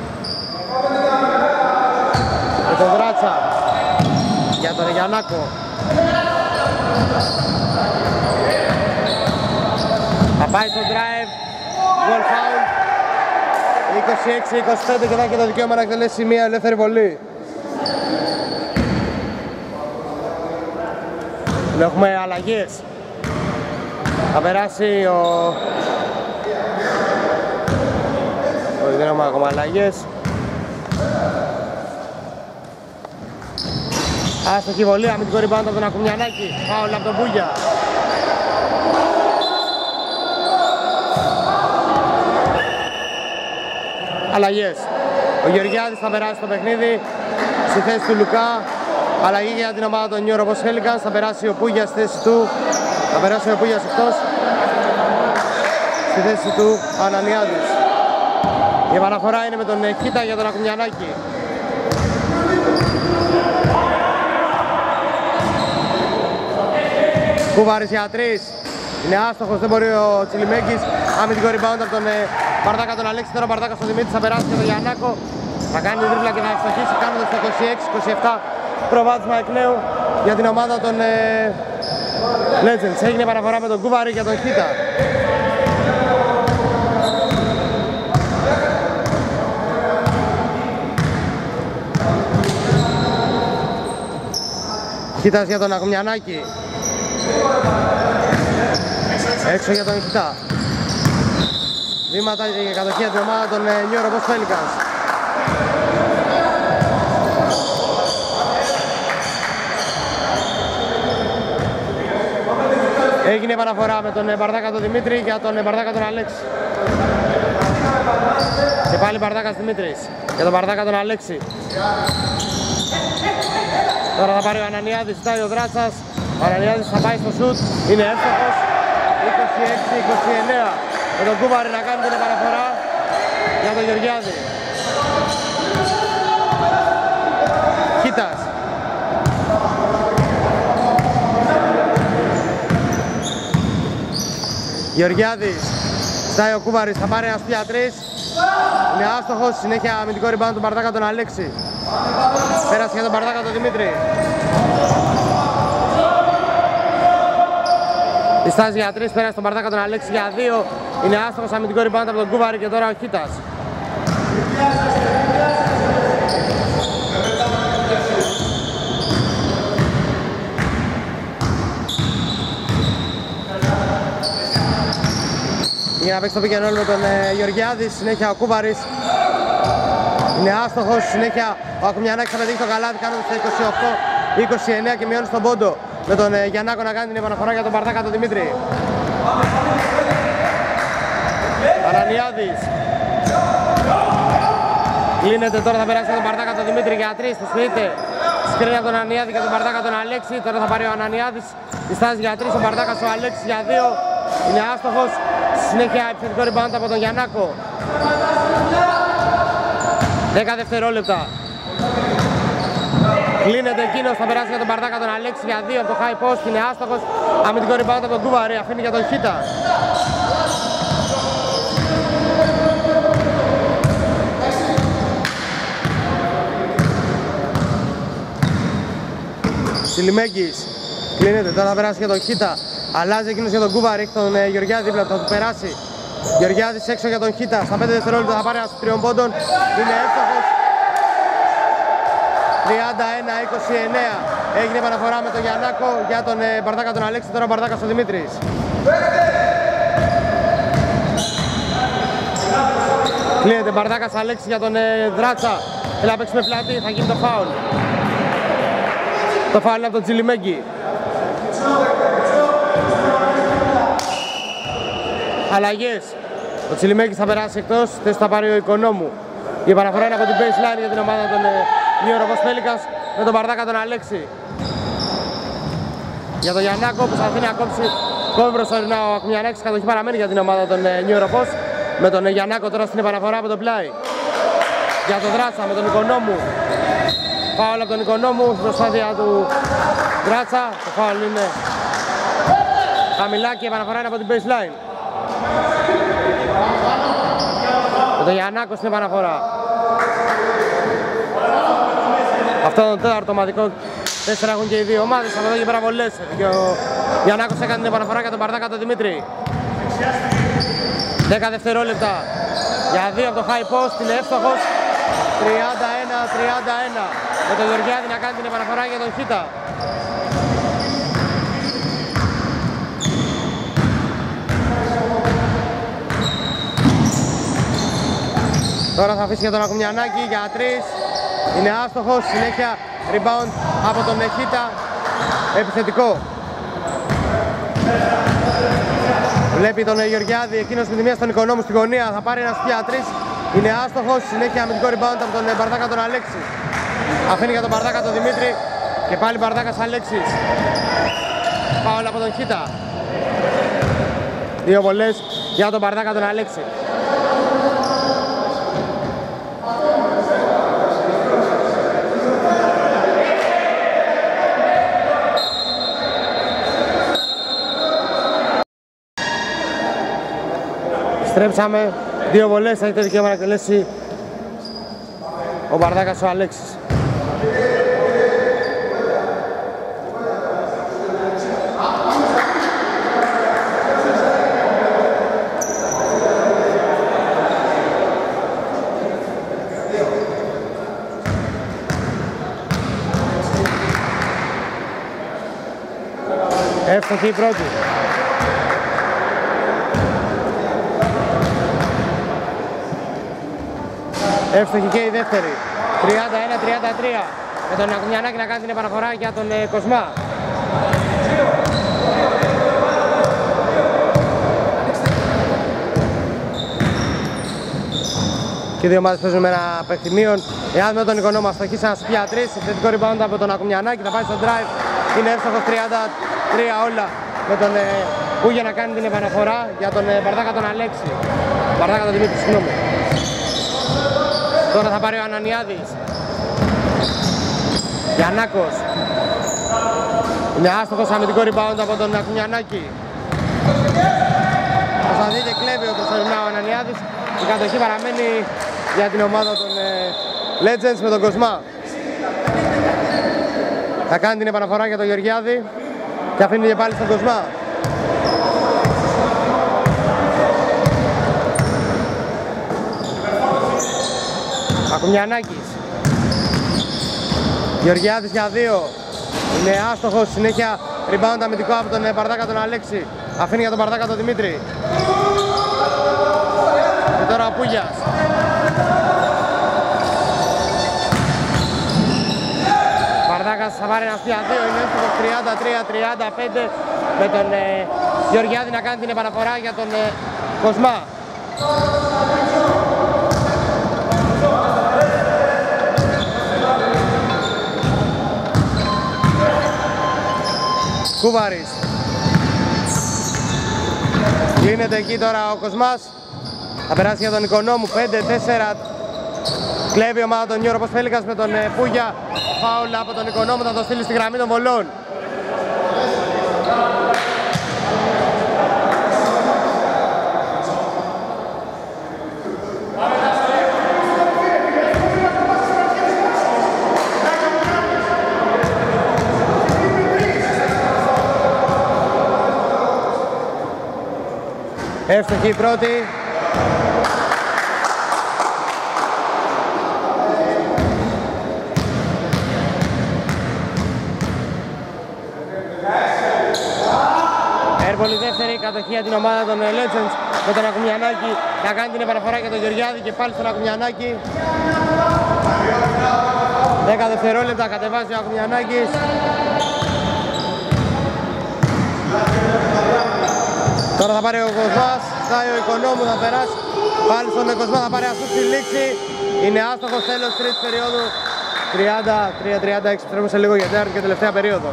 Με τον Δράτσα για τον Γιαννάκο. Θα πάει στο drive, goal foul. 26-25 και θα έχει το δικαίωμα να εκτελέσει μια ελεύθερη βολή. Έχουμε αλλαγές. Θα περάσει δεν έχουμε ακόμα αλλαγές. Άστοχη βολή, αμυντικό rebound από τον Ακουμιανάκη. Φάουλ από τον Μπούγια. Αλλαγές. Ο Γεωργιάδης θα περάσει το παιχνίδι στη θέση του Λουκά. Αλλαγή για την ομάδα των New York Pelicans. Θα περάσει ο Πούγιας στη θέση του. Θα περάσει ο Πούγιας εκτός. Στη θέση του Ανανιάδης. Η επαναφορά είναι με τον Κίτα για τον Ακουμιανάκη. Κούβαρης για 3. Είναι άστοχος, δεν μπορεί ο Τσιλιμέγκης. Αμυντικό rebound από τον Μπαρδάκα τον Αλέξη. Τώρα ο Μπαρδάκας στον Δημήτρη θα περάσει και τον Γιαννάκο. Θα κάνει δίπλα και θα ευστοχίσει κάνοντας το 26-27 προβάδισμα εκ νέου για την ομάδα των Legends. Έγινε παραφορά με τον Κούβαρη για τον Χίτα. Χίτας για τον Ακουμιανάκη. Έξω για τον Χιτά. Βήματα για κατοχή από την ομάδα των New York Pelicans. Έγινε επαναφορά με τον Μπαρδάκα τον Δημήτρη για τον Μπαρδάκα τον Αλέξη. Και πάλι Μπαρδάκας Δημήτρης για τον Μπαρδάκα τον Αλέξη. Τώρα θα πάρει ο Ανανιάδης, ζητάει ο Δράτσας. Ο Ανανιάδης θα πάει στο σουτ, είναι εύστοχος. 26-29 με τον Κούβαρη να κάνει την επαναφορά για τον Γεωργιάδη. Κίτας. Γεωργιάδης, ζητάει ο Κούβαρης, θα πάρει ένα σουτ για 3. Είναι άστοχος, συνέχεια αμυντικό rebound του Μπαρδάκα τον Αλέξη. Πέρασε για τον Μπαρδάκα τον Δημήτρη. Διστάζει για 3, πέρασε τον Μπαρδάκα τον Αλέξη για 2. Είναι άστοχος, αμυντικό rebound από τον Κούβαρη και τώρα ο Χίτας. Για να παίξει το pick and roll με τον Γεωργιάδη, συνέχεια ο Κούβαρης. Είναι άστοχος, συνέχεια ο Ακουμιανάκης θα πετύχει το καλάθι κάνοντας το 28-29 και μειώνει στον πόντο με τον Γιαννάκο να κάνει την επαναφορά για τον Μπαρδάκα τον Δημήτρη. Ανανιάδης. Κλείνεται τώρα, θα περάσει τον Μπαρδάκα τον Δημήτρη για 3, το σπίτι. Σκρίνει από τον Ανανιάδη και τον Μπαρδάκα τον Αλέξη. Τώρα θα πάρει ο Ανανιάδης, διστάζει για 3, ο Μπαρδάκας ο Αλέξη για 2. Είναι άστοχος, συνέχεια επιθετικό rebound από τον Γιαννάκο. 10 δευτερόλεπτα. Κλείνεται εκείνος, θα περάσει για τον Μπαρδάκα τον Αλέξη για 2 από το high post, είναι άστοχος. Αμυντικό rebound από τον Κούβαρη, αφήνει για τον Χίτα. Σιλιμέγκης. Κλείνεται, τώρα θα περάσει για τον Χίτα. Αλλάζει εκείνος για τον Κούβαρη, έχει τον Γεωργιάδη δίπλα, θα του περάσει. Γεωργιάδης έξω για τον Χίτα, στα 5 δευτερόλεπτα θα πάρει ένα τριών πόντων, είναι εύστοχος. 31-29. Έγινε επαναφορά με τον Γιαννάκο για τον Μπαρδάκα τον Αλέξη, τώρα ο Μπαρδάκας ο Δημήτρης. Κλείνεται Μπαρδάκας Αλέξη για τον Δράτσα. Θέλει να παίξει με πλάτη, θα γίνει το φάουλ. Το φάουλ είναι από τον Τσιλιμέγκη. Αλλαγές. Ο Τσιλιμέγκης θα περάσει εκτός, θέση θα πάρει ο Οικονόμου. Η επαναφορά είναι από την baseline για την ομάδα των New York Pelicans με τον Μπαρδάκα τον Αλέξη. Για τον Γιαννάκο που θα αφήνει να κόψει, κόβει προσωρινά ο Ακουμιανάκης, κατοχή παραμένει για την ομάδα των New York Post. Με τον Γιαννάκο τώρα στην επαναφορά από το πλάι. Για τον Δράτσα με τον Οικονόμου. Φάουλ από τον Οικονόμου στην προσπάθεια του Δράτσα. Το φάουλ είναι χαμηλά και η επαναφορά είναι από την baseline. Με τον Γιαννάκο στην επαναφορά. Αυτό το τέταρτο ομαδικό 4 έχουν και οι δύο ομάδες. Από εδώ και πέρα βολές. Και ο Γιαννάκος έκανε την επαναφορά για τον Μπαρδάκα τον Δημήτρη. 10 δευτερόλεπτα για 2 από το high post. Είναι εύστοχος. 31-31. Με τον Γεωργιάδη να κάνει την επαναφορά για τον Χίτα. Τώρα θα αφήσει για τον Ακουμιανάκη για 3. Είναι άστοχος, συνέχεια rebound από τον Χίτα. Επιθετικό. Βλέπει τον Γεωργιάδη, εκείνος με τη μία στον Οικονόμου στη γωνία. Θα πάρει ένα πια 3. Είναι άστοχος, συνέχεια αμυντικό rebound από τον Μπαρδάκα τον Αλέξη. Αφήνει για τον Μπαρδάκα τον Δημήτρη. Και πάλι Μπαρδάκας Αλέξης. Φάουλ από τον Χίτα. 2 βολές για τον Μπαρδάκα τον Αλέξη. Στρέψαμε, 2 βολές, θα έχετε δικαίωμα να εκτελέσει ο Μπαρδάκας ο Αλέξης. Εύστοχη η πρώτη. Εύστοχη και η δεύτερη. 31-33. Με τον Ακουμιανάκη να κάνει την επαναφορά για τον Κοσμά. Και οι δύο ομάδες παίζουν με ένα παιχνιμίον. Εάν με τον Οικονόμο αστοχίσει ένα πια 3, επιθετικό rebound από τον Ακουμιανάκη, θα πάει στο drive. Είναι εύστοχος 33 όλα με τον Κούγια να κάνει την επαναφορά για τον Μπαρδάκα τον Αλέξη. Μπαρδάκα τον Δημήτρη, συγγνώμη. Τώρα θα πάρει ο Ανανιάδης. Γιαννάκος. Είναι άστοχος, αμυντικό rebound από τον Ακουμιανάκη. Θα δει και κλέβει ο προσωρινά ο Ανανιάδης. Η κατοχή παραμένει για την ομάδα των Legends με τον Κοσμά. Θα κάνει την επαναφορά για τον Γεωργιάδη και αφήνει και πάλι στον Κοσμά. Ακουμιανάκης. Γεωργιάδης για 2. Είναι άστοχος, συνέχεια rebound αμυντικό από τον Μπαρδάκα τον Αλέξη. Αφήνει για τον Μπαρδάκα τον Δημήτρη. Και τώρα ο Πούγιας. Μπαρδάκας θα πάρει ένα πια 2. Είναι άστοχος 33-35 με τον Γεωργιάδη να κάνει την επαναφορά για τον Κοσμά. Κούβαρης. Κλείνεται εκεί τώρα ο Κοσμάς. Θα περάσει για τον Οικονόμου. 5-4. Κλέβει η ομάδα των New York Pelicans με τον Πούγια. Φάουλ από τον Οικονόμου, θα το στείλει στη γραμμή των βολών. Εύστοχη η πρώτη. Έρβολη δεύτερη, κατοχή για την ομάδα των Legends με τον Ακουμιανάκη να κάνει την επαναφορά για τον Γεωργιάδη και πάλι στον Ακουμιανάκη. 10 δευτερόλεπτα κατεβάζει ο Ακουμιανάκης. Τώρα θα πάρει ο Κοσμάς, φτάει ο Οικονόμου, θα περάσει πάλι στον Κοσμά, θα πάρει αυτού στη λήξη. Είναι άστοχος, τέλος τρίτης περίοδου. 33-36, φτρέμουμε σε λίγο για τέταρτη και τελευταία περίοδο.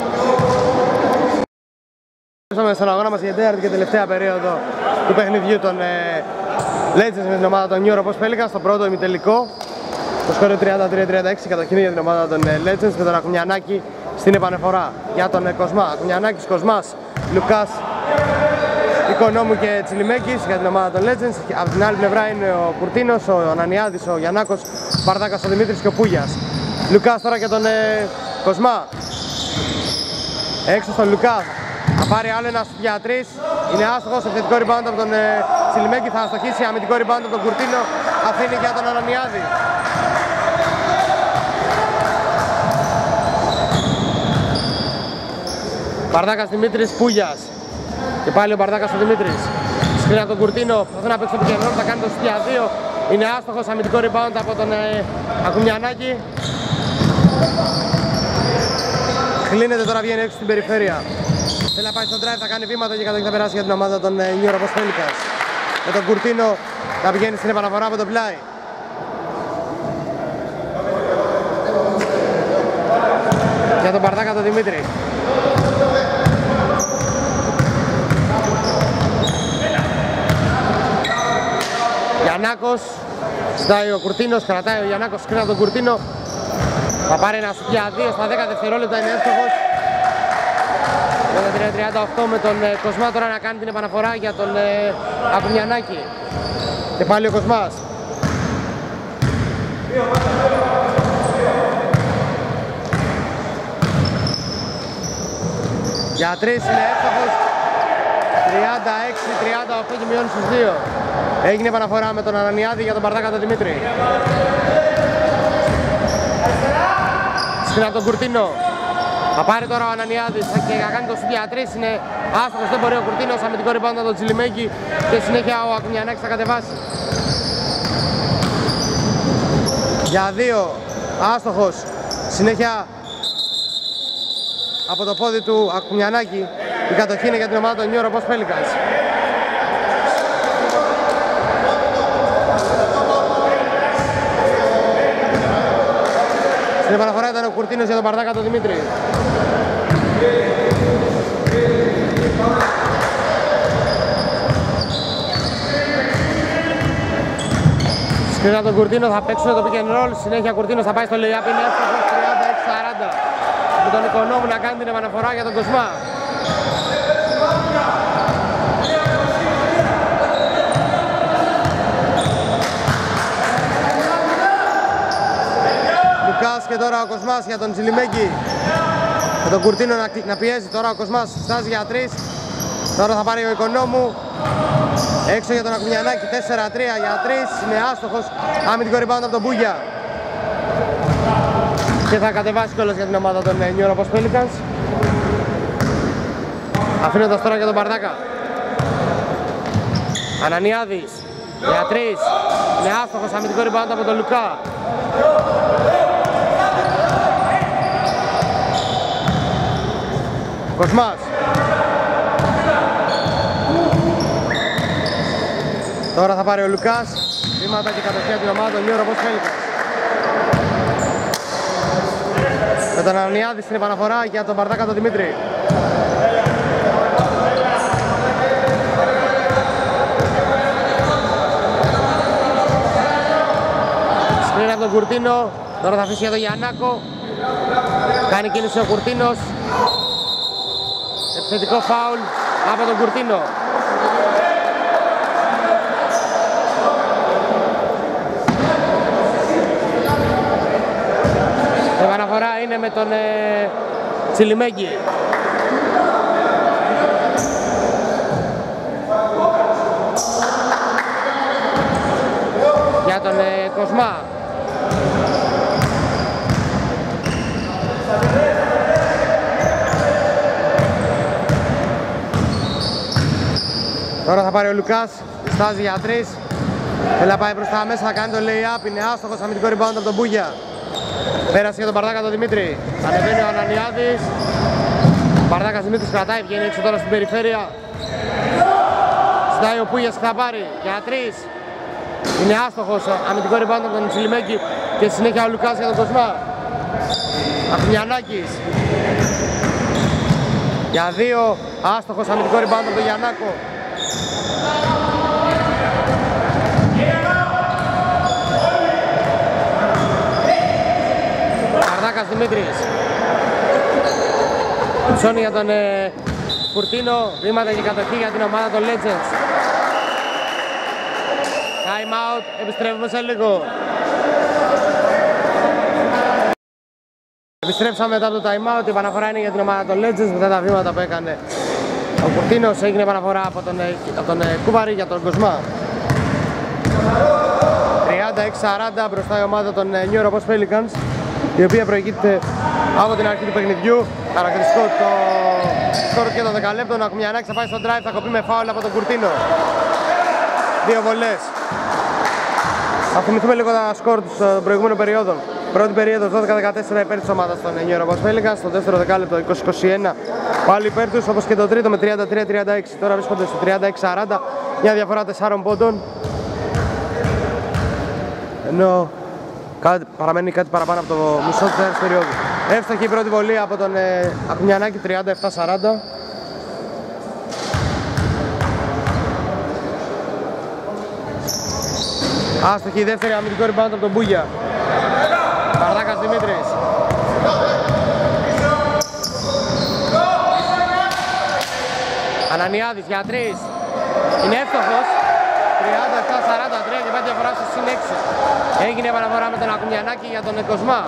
Ήρθαμε στον αγώνα μας για τέταρτη και τελευταία περίοδο του παιχνιδιού των Legends με την ομάδα των New York Pelicans στο πρώτο ημιτελικό. Το σκορ είναι 33-36, κατοχή για την ομάδα των Legends με τον Ακουμιανάκη στην επανεφορά για τον Κοσμά. Ακουμιανάκης, Κοσμάς, Λουκάς, Οικονόμου και Τσιλιμέκης για την ομάδα των Legends. Από την άλλη πλευρά είναι ο Κουρτίνος, ο Ανανιάδης, ο Γιαννάκος, ο Μπαρδάκας, ο Δημήτρης και ο Πούγιας. Λουκάς τώρα για τον Κοσμά. Έξω στον Λουκά. Θα πάρει άλλο ένα για 3. Είναι άστοχος, επιθετικό rebound από τον Τσιλιμέκη. Θα αστοχίσει αμυντικό rebound από τον Κουρτίνο. Αφήνει για τον Ανανιάδη. Μπαρδάκας, Δημήτρης, Πούγιας. Και πάλι ο Μπαρδάκας ο Δημήτρης. Σκρίνει από τον Κουρτίνο, προσπαθεί να παίξει το πικ-and-roll, θα κάνει το σουτ για 2. Είναι άστοχος, αμυντικό rebound από τον Ακουμιανάκη. Κλείνεται, τώρα βγαίνει έξω στην περιφέρεια. Θέλει να πάει στο drive, θα κάνει βήματα και κατοχή θα περάσει για την ομάδα των New York Pelicans. Με τον Κουρτίνο να πηγαίνει στην επαναφορά από το πλάι. Για τον Μπαρδάκα τον Δημήτρη. Γιαννάκος, ζητάει ο Κουρτίνος, κρατάει ο Γιαννάκος, σκρίνει τον Κουρτίνο. Θα πάρει ένα σουτ για 2 στα 10 δευτερόλεπτα, είναι εύστοχος. 33-38 με τον Κοσμά τώρα να κάνει την επαναφορά για τον Ακουμιανάκη. Και πάλι ο Κοσμάς. Για 3 είναι εύστοχος. 36-38 και μειώνει στους 2. Έγινε επαναφορά με τον Ανανιάδη για τον Μπαρδάκα τον Δημήτρη. Σκρίνει από τον Κουρτίνο. Θα πάρει τώρα ο Ανανιάδης και θα κάνει το σουτ για 3. Είναι άστοχος, δεν μπορεί ο Κουρτίνος. Αμυντικό rebound από τον Τσιλιμέκη. Και συνέχεια ο Ακουμιανάκης θα κατεβάσει. Για 2. Άστοχος. Συνέχεια από το πόδι του Ακουμιανάκη. Η κατοχή είναι για την ομάδα των New York Pelicans. Στην επαναφορά ήταν ο Κουρτίνος για τον Μπαρδάκα τον Δημήτρη. Σκρίνει τον Κουρτίνο, θα παίξουν το pick and roll. Συνέχεια ο Κουρτίνος θα πάει στο lay-up, είναι εύστοχος 36-40. Με τον Οικονόμου να κάνει την επαναφορά για τον Κοσμά. Λουκάς και τώρα ο Κοσμάς για τον Τσιλιμέκη. Με τον Κουρτίνο να πιέζει, τώρα ο Κοσμάς στάζει για 3. Τώρα θα πάρει ο Οικονόμου. Έξω για τον Ακουμιανάκη, 4-3 για 3. Είναι άστοχος, αμυντικό rebound από τον Μπούγια. Και θα κατεβάσει κιόλας για την ομάδα των New York Pelicans. Αφήνοντας τώρα για τον Μπαρδάκα. Ανανιάδης για 3. Είναι άστοχος, αμυντικό rebound από τον Λουκά. Κοσμάς. Τώρα θα πάρει ο Λουκάς. Βήματα και κατοχή από την ομάδα των New York Pelicans. Με τον Ανανιάδη στην επαναφορά για τον Μπαρδάκα τον Δημήτρη. Σκρίνει από τον Κουρτίνο. Τώρα θα αφήσει για τον Γιαννάκο. Κάνει κίνηση ο Κουρτίνος. Επιθετικό φάουλ από τον Κουρτίνο. Η επαναφορά είναι με τον Τσιλιμέκη. Για τον Κοσμά. Τώρα θα πάρει ο Λουκάς, στάζει για 3. Θέλει να πάει προς τα μέσα, θα κάνει το lay-up, είναι άστοχος, αμυντικό rebound από τον Μπούγια. Πέρασε για τον Μπαρδάκα τον Δημήτρη. Ανεβαίνει ο Ανανιάδης. Μπαρδάκας Δημήτρης κρατάει, βγαίνει έξω τώρα στην περιφέρεια. Ζητάει ο Πούγιας και θα πάρει για 3. Είναι άστοχος, αμυντικό rebound από τον Τσιλιμέκη και συνέχεια ο Λουκάς για τον Κοσμά. Αχουνιανάκης. Για 2, άστοχος, αμυντικό rebound από τον Γιαννάκο. Μπαρδάκας Δημήτρης. Ψώνει για τον Κουρτίνο, βήματα και κατοχή για την ομάδα των Legends. Time out, επιστρέφουμε σε λίγο. Επιστρέψαμε μετά από το time out, η επαναφορά είναι για την ομάδα των Legends μετά τα βήματα που έκανε ο Κουρτίνος. Έγινε επαναφορά από τον Κούβαρη για τον Κοσμά. 36-40 μπροστά η ομάδα των New York Pelicans, η οποία προηγείται από την αρχή του παιχνιδιού. Χαρακτηριστικό το σκορ και των 10 λεπτών. Ο Ακουμιανάκης θα πάει στο drive, θα κοπεί με φάουλ από τον Κουρτίνο. 2 βολές. Θα θυμηθούμε λίγο τα σκορ των προηγούμενων περιόδων. Πρώτη περίοδος 12-14 υπέρ της ομάδας των New York Pelicans. Στο δεύτερο δεκάλεπτο 20-21 πάλι υπέρ τους, όπως και το τρίτο με 33-36. Τώρα βρίσκονται στο 36-40, μια διαφορά 4 πόντων. Ενώ παραμένει κάτι παραπάνω από το μισό της δεύτερης περίοδου. Εύστοχη η πρώτη βολή από τον Ακουμιανάκη, 37-40. Άστοχη η δεύτερη, αμυντικό rebound από τον Μπούγια. Μπαρδάκας Δημήτρης. Ανανιάδης για 3. Είναι εύστοχος. 37-43 και πάει διαφορά στο συν 6. Έγινε επαναφορά με τον Ακουμιανάκη για τον Κοσμά.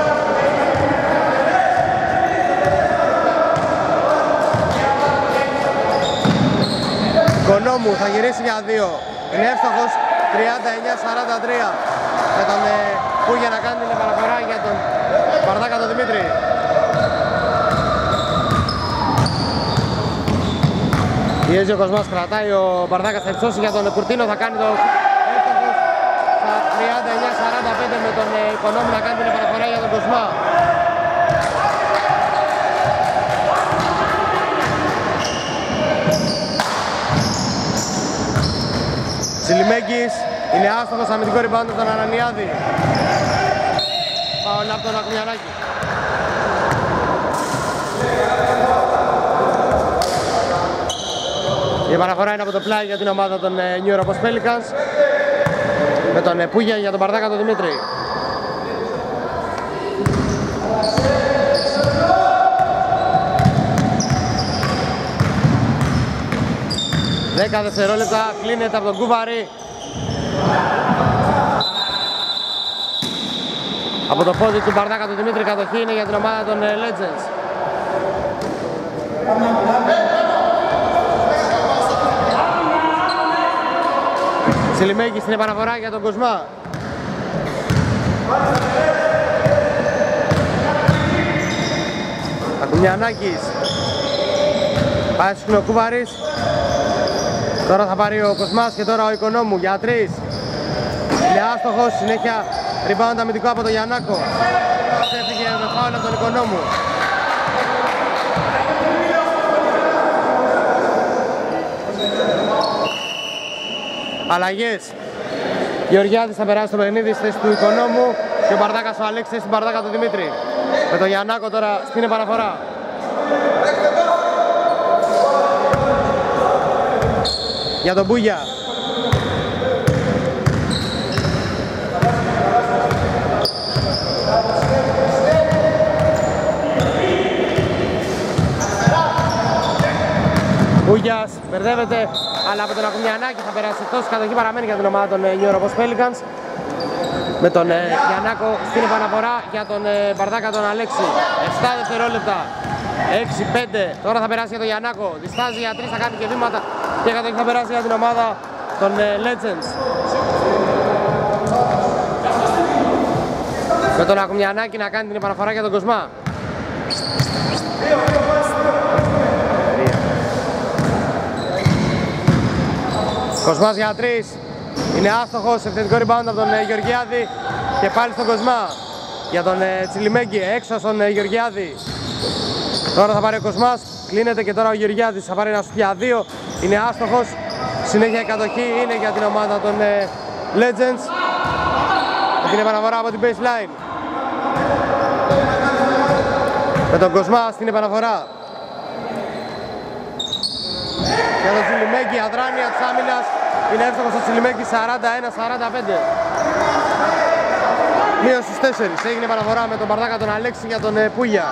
Κονόμου θα γυρίσει για 2. Είναι εύστοχος. 39-43 με τον Πούγια να κάνει την επαναφορά για τον Μπαρδάκα τον Δημήτρη. Πιέζει ο Κοσμάς, κρατάει ο Μπαρδάκας, θα υψώσει για τον Κουρτίνο, θα κάνει το εύστοχος στα 39-45 με τον Οικονόμου να κάνει την επαναφορά για τον Κοσμά. Τσιλιμέγκης, είναι άστοχος, αμυντικό rebound από τον Ανανιάδη. Φάουλ από τον Ακουμιανάκη. Η επαναφορά είναι από το πλάι για την ομάδα των New York Pelicans με τον Πούγια για τον Μπαρδάκα τον Δημήτρη. Δέκα δευτερόλεπτα, κλείνεται από τον Κούβαρη. Από το πόδι του Μπαρδάκα του Δημήτρη, κατοχή είναι για την ομάδα των Legends. Τσιλιμέκη στην επαναφορά για τον Κοσμά. Ακουμιανάκης. Πάει στους Κούβαρης. Τώρα θα πάρει ο Κοσμάς και τώρα ο Οικονόμου για 3. Είναι άστοχος, συνέχεια rebound αμυντικό από τον Γιαννάκο. Έφυγε με φάουλ από τον Οικονόμου. Αλλαγές. Γεωργιάδης θα περάσει το παιχνίδι στη θέση του Οικονόμου και ο Μπαρδάκας ο Αλέξης στην Μπαρδάκα του Δημήτρη. Με τον Γιαννάκο τώρα στην επαναφορά. Για τον Μπούγια. Μπούγιας μπερδεύεται, αλλά από τον Ακουμιανάκη θα περάσει εκτός. Κατοχή παραμένει για την ομάδα των New York Pelicans. Με τον Γιαννάκο στην επαναφορά για τον Μπαρδάκα τον Αλέξη. 7 δευτερόλεπτα. 6-5. Τώρα θα περάσει για τον Γιαννάκο. Διστάζει για 3, θα κάνει και βήματα. Και κατοχή θα περάσει για την ομάδα των Legends. Με τον Ακουμιανάκη να κάνει την επαναφορά για τον Κοσμά. Κοσμάς για 3. Είναι άστοχος, επιθετικό rebound από τον Γεωργιάδη και πάλι στον Κοσμά. Για τον Τσιλιμέγκη, έξω στον Γεωργιάδη. Τώρα θα πάρει ο Κοσμάς, κλείνεται και τώρα ο Γεωργιάδης θα πάρει ένα σουτ για 2. Είναι άστοχος, συνέχεια η κατοχή είναι για την ομάδα των Legends. Με την επαναφορά από την baseline. Με τον Κοσμά στην επαναφορά. Για τον Τσιλιμέγκη, αδράνεια της άμυνας. Είναι εύστοχος ο Τσιλιμέγκη, 41-45. Μείον στους 4. Έγινε επαναφορά με τον Μπαρδάκα τον Αλέξη για τον Πούγια.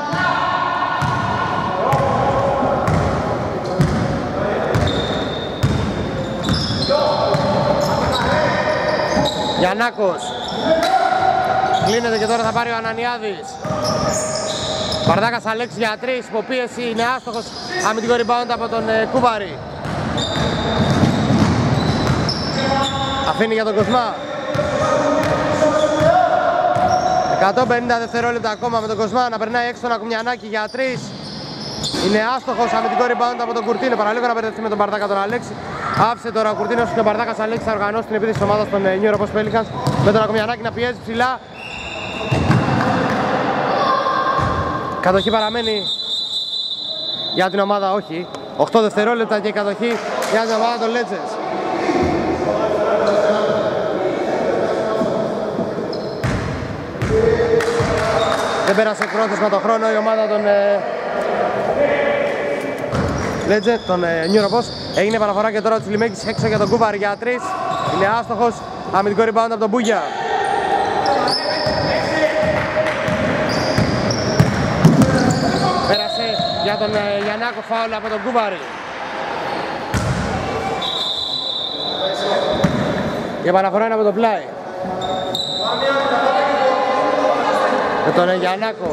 Γιαννάκος. Κλείνεται και τώρα θα πάρει ο Ανανιάδης. Μπαρδάκας Αλέξη για 3. Υποπίεση, είναι άστοχος. Αμυντικό rebound από τον Κούβαρη. Αφήνει για τον Κοσμά. 150 δευτερόλεπτα ακόμα με τον Κοσμά να περνάει έξω τον Ακουμιανάκη για 3. Είναι άστοχος, αμυντικό rebound από τον Κουρτίνο. Παραλίγο να μπερδευτεί με τον Μπαρδάκα τον Αλέξη. Άφησε τώρα ο Κουρτίνος και ο Μπαρδάκας Αλέξη θα οργανώσει την επίθεση της ομάδας των New York Pelicans. Με τον Ακουμιανάκη να πιέζει ψηλά. Κατοχή παραμένει για την ομάδα, όχι. 8 δευτερόλεπτα και η κατοχή για την ομάδα των Legends. Δεν πέρασε πρόθεσμα το χρόνο η ομάδα των Legends, των New York. Έγινε επαναφορά και τώρα ο Τσιλιμέγκης έξω για τον Κούβαρη για 3. Είναι άστοχος, αμυντικό rebound από τον Μπούγια. Πέρασε για τον Γιαννάκο, φάουλ από τον Κούβαρη. Η επαναφορά είναι από το πλάι. Με τον Γιαννάκο.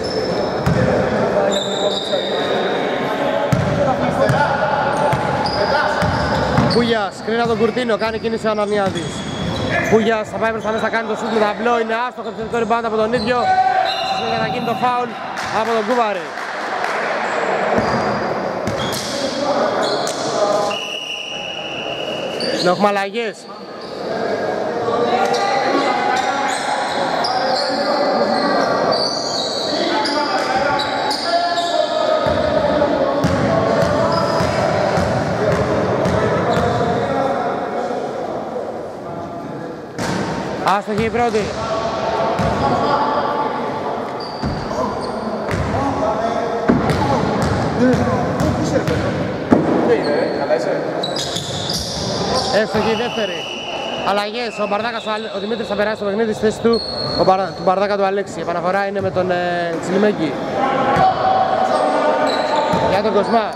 Πούγιας, κρίνα τον Κουρτίνο, κάνει κίνηση ο Ανανιάδης. Πούγιας θα πάει προς τα μέσα, θα κάνει το σούτ με ταμπλό, είναι άστοχο, επιθετικό rebound από τον ίδιο. Συνέχεια θα γίνει το φάουλ από τον Κούβαρη. Έχουμε αλλαγές. Άστοχη η πρώτη. Εύστοχη η δεύτερη. Αλλαγές. Ο Μπαρδάκας, ο Δημήτρης θα περάσει στο παιχνίδι στη θέση του Μπαρδάκα του Αλέξη. Η επαναφορά είναι με τον Τσιλιμέγκη. Για τον Κοσμά.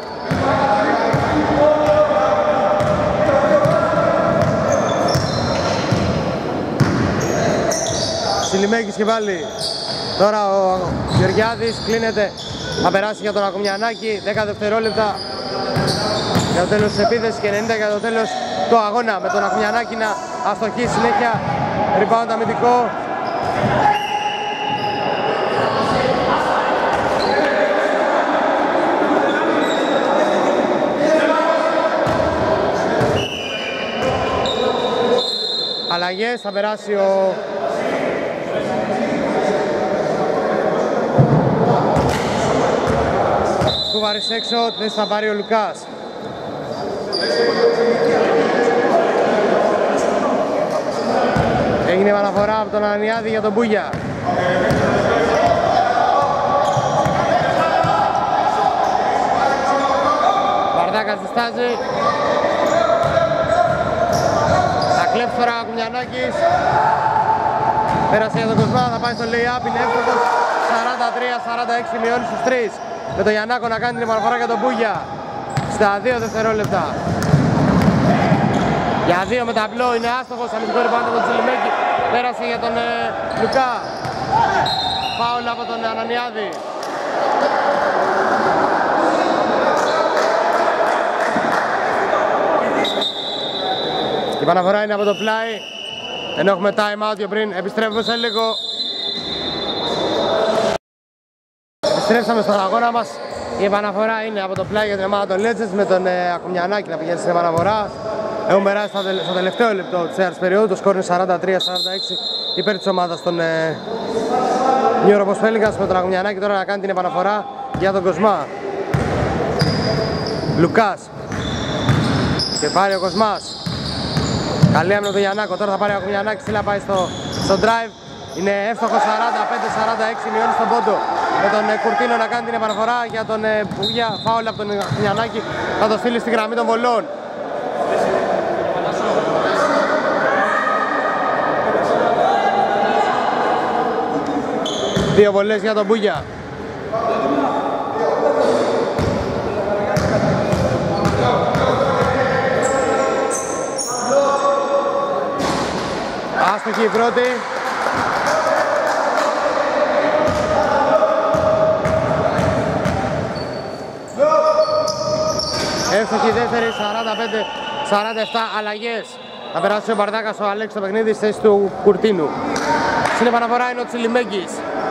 Τσιλιμέγκης και πάλι. Τώρα ο Γεωργιάδης κλείνεται. Θα περάσει για τον Ακουμιανάκη. 10 δευτερόλεπτα για το τέλος της επίθεσης και 90 για το τέλος του αγώνα. Με τον Ακουμιανάκη να αστοχεί συνέχεια. Rebound αμυντικό. Αλλαγές, θα περάσει ο Κούβαρης έξω, θέση θα πάρει ο Λουκάς. Έγινε επαναφορά από τον Ανανιάδη για τον Μπούγια. Μπαρδάκας διστάζει. Θα κλέψει τώρα ο Κουμιανάκης. Πέρασε για τον Κοσμά, θα πάει στο lay-up, είναι εύστοχος. 43-46 μειώνει στους 3. Με τον Γιαννάκο να κάνει την επαναφορά για τον Μπούγια. Στα 2 δευτερόλεπτα. Για 2 με ταμπλό, είναι άστοχος, αμυντικό rebound από τον Τσιλιμέγκη. Πέρασε για τον Λουκά. Φάουλ από τον Ανανιάδη. Η επαναφορά είναι από το πλάι. Ενώ έχουμε time out πριν. Επιστρέφουμε σε λίγο. Επιστρέψαμε στον αγώνα μας. Η επαναφορά είναι από το πλάι για την ομάδα των Legends με τον Ακουμιανάκη να πηγαίνει στην επαναφορά. Έχουν περάσει στο τελευταίο λεπτό της τέταρτης περίοδου. Το σκορ είναι 43-46 υπέρ της ομάδας των New Europos Pelicans, με τον Ακουμιανάκη τώρα να κάνει την επαναφορά για τον Κοσμά. Λουκάς. Και πάρει ο Κοσμάς. Καλή άμυνα του Γιαννάκο. Τώρα θα πάρει ο Ακουμιανάκης, θέλει να πάει στο drive. Είναι εύστοχο 45-46, μειώνει στον πόντο. Με τον Κουρτίνο να κάνει την επαναφορά για τον Πουγιά. Φάουλ από τον Ακουμιανάκη. Θα το στείλει στη γραμμή των βολών. Δύο βολές για τον Πουγιά. Άστοχη η πρώτη. Εύστοχη η δεύτερη, 45-47 αλλαγές. Θα περάσει ο Μπαρδάκας ο Αλέξης στο παιχνίδι στη θέση του Κουρτίνου. Στην επαναφορά είναι ο Τσιλιμέγκης.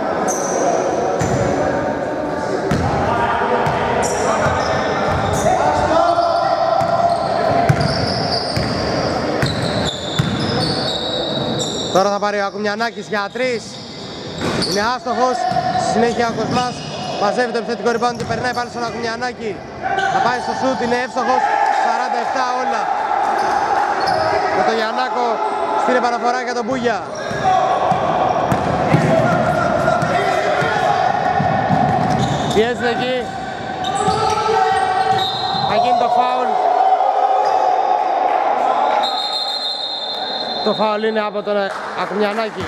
Τώρα θα πάρει ο Ακουμιανάκης για 3. Είναι άστοχος. Συνέχεια ο Κοσμάς μαζεύει το επιθετικό rebound και περνάει πάλι στον Ακουμιανάκη. Θα πάει στο σουτ, είναι εύστοχος. 47 όλα. Με τον Γιαννάκο στην επαναφορά για τον Μπούγια. Πιέζεται εκεί. Θα γίνει το φάουλ. Το φάουλ είναι από τον Ακουμιανάκη.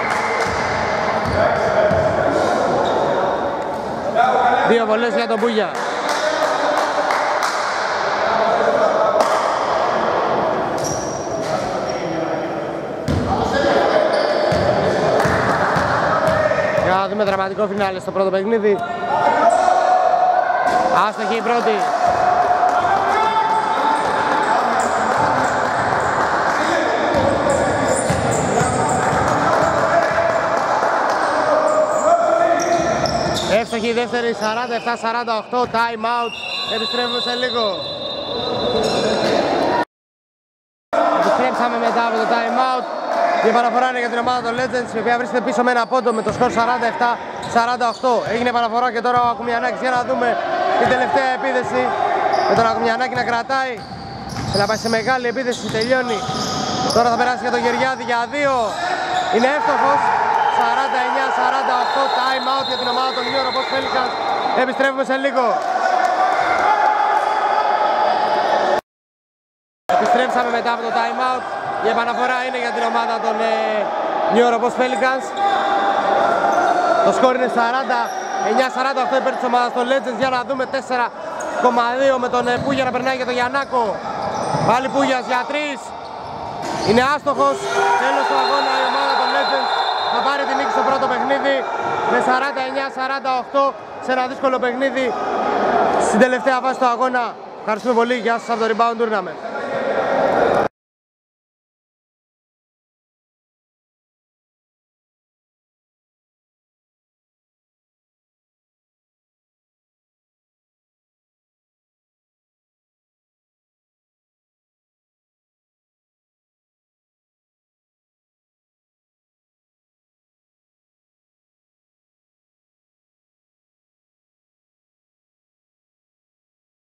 Δύο βολές για τον Μπούγια. Για να δούμε δραματικό φινάλε στο πρώτο παιχνίδι. Άστοχη η πρώτη. Εύστοχη η δεύτερη, 47-48, time out. Επιστρέφουμε σε λίγο. Επιστρέψαμε μετά από το time out. Η επαναφορά είναι για την ομάδα των Legends, η οποία βρίσκεται πίσω με ένα πόντο με το σκορ 47-48. Έγινε επαναφορά και τώρα ο Ακουμιανάκης, για να δούμε την τελευταία επίδεση. Με τον Ακουμιανάκη να κρατάει. Θέλει να πάει σε μεγάλη επίδεση, τελειώνει. Τώρα θα περάσει για τον Γεριάδη για 2. Είναι εύστοχος. 49-48, time out για την ομάδα των New Europos Pelicans. Επιστρέφουμε σε λίγο. Επιστρέψαμε μετά από το time out. Η επαναφορά είναι για την ομάδα των New Europos Pelicans. Το σκορ είναι 49-48 υπέρ της ομάδας των Legends. Για να δούμε 4,2 με τον Πούγια να περνάει για τον Γιαννάκο. Πάλι Πούγιας για 3. Είναι άστοχος. Τέλος του αγώνα η ομάδα των Legends θα πάρει την νίκη στο πρώτο παιχνίδι με 49-48 σε ένα δύσκολο παιχνίδι στην τελευταία φάση του αγώνα. Ευχαριστούμε πολύ. Γεια σας από το Rebound Tournament.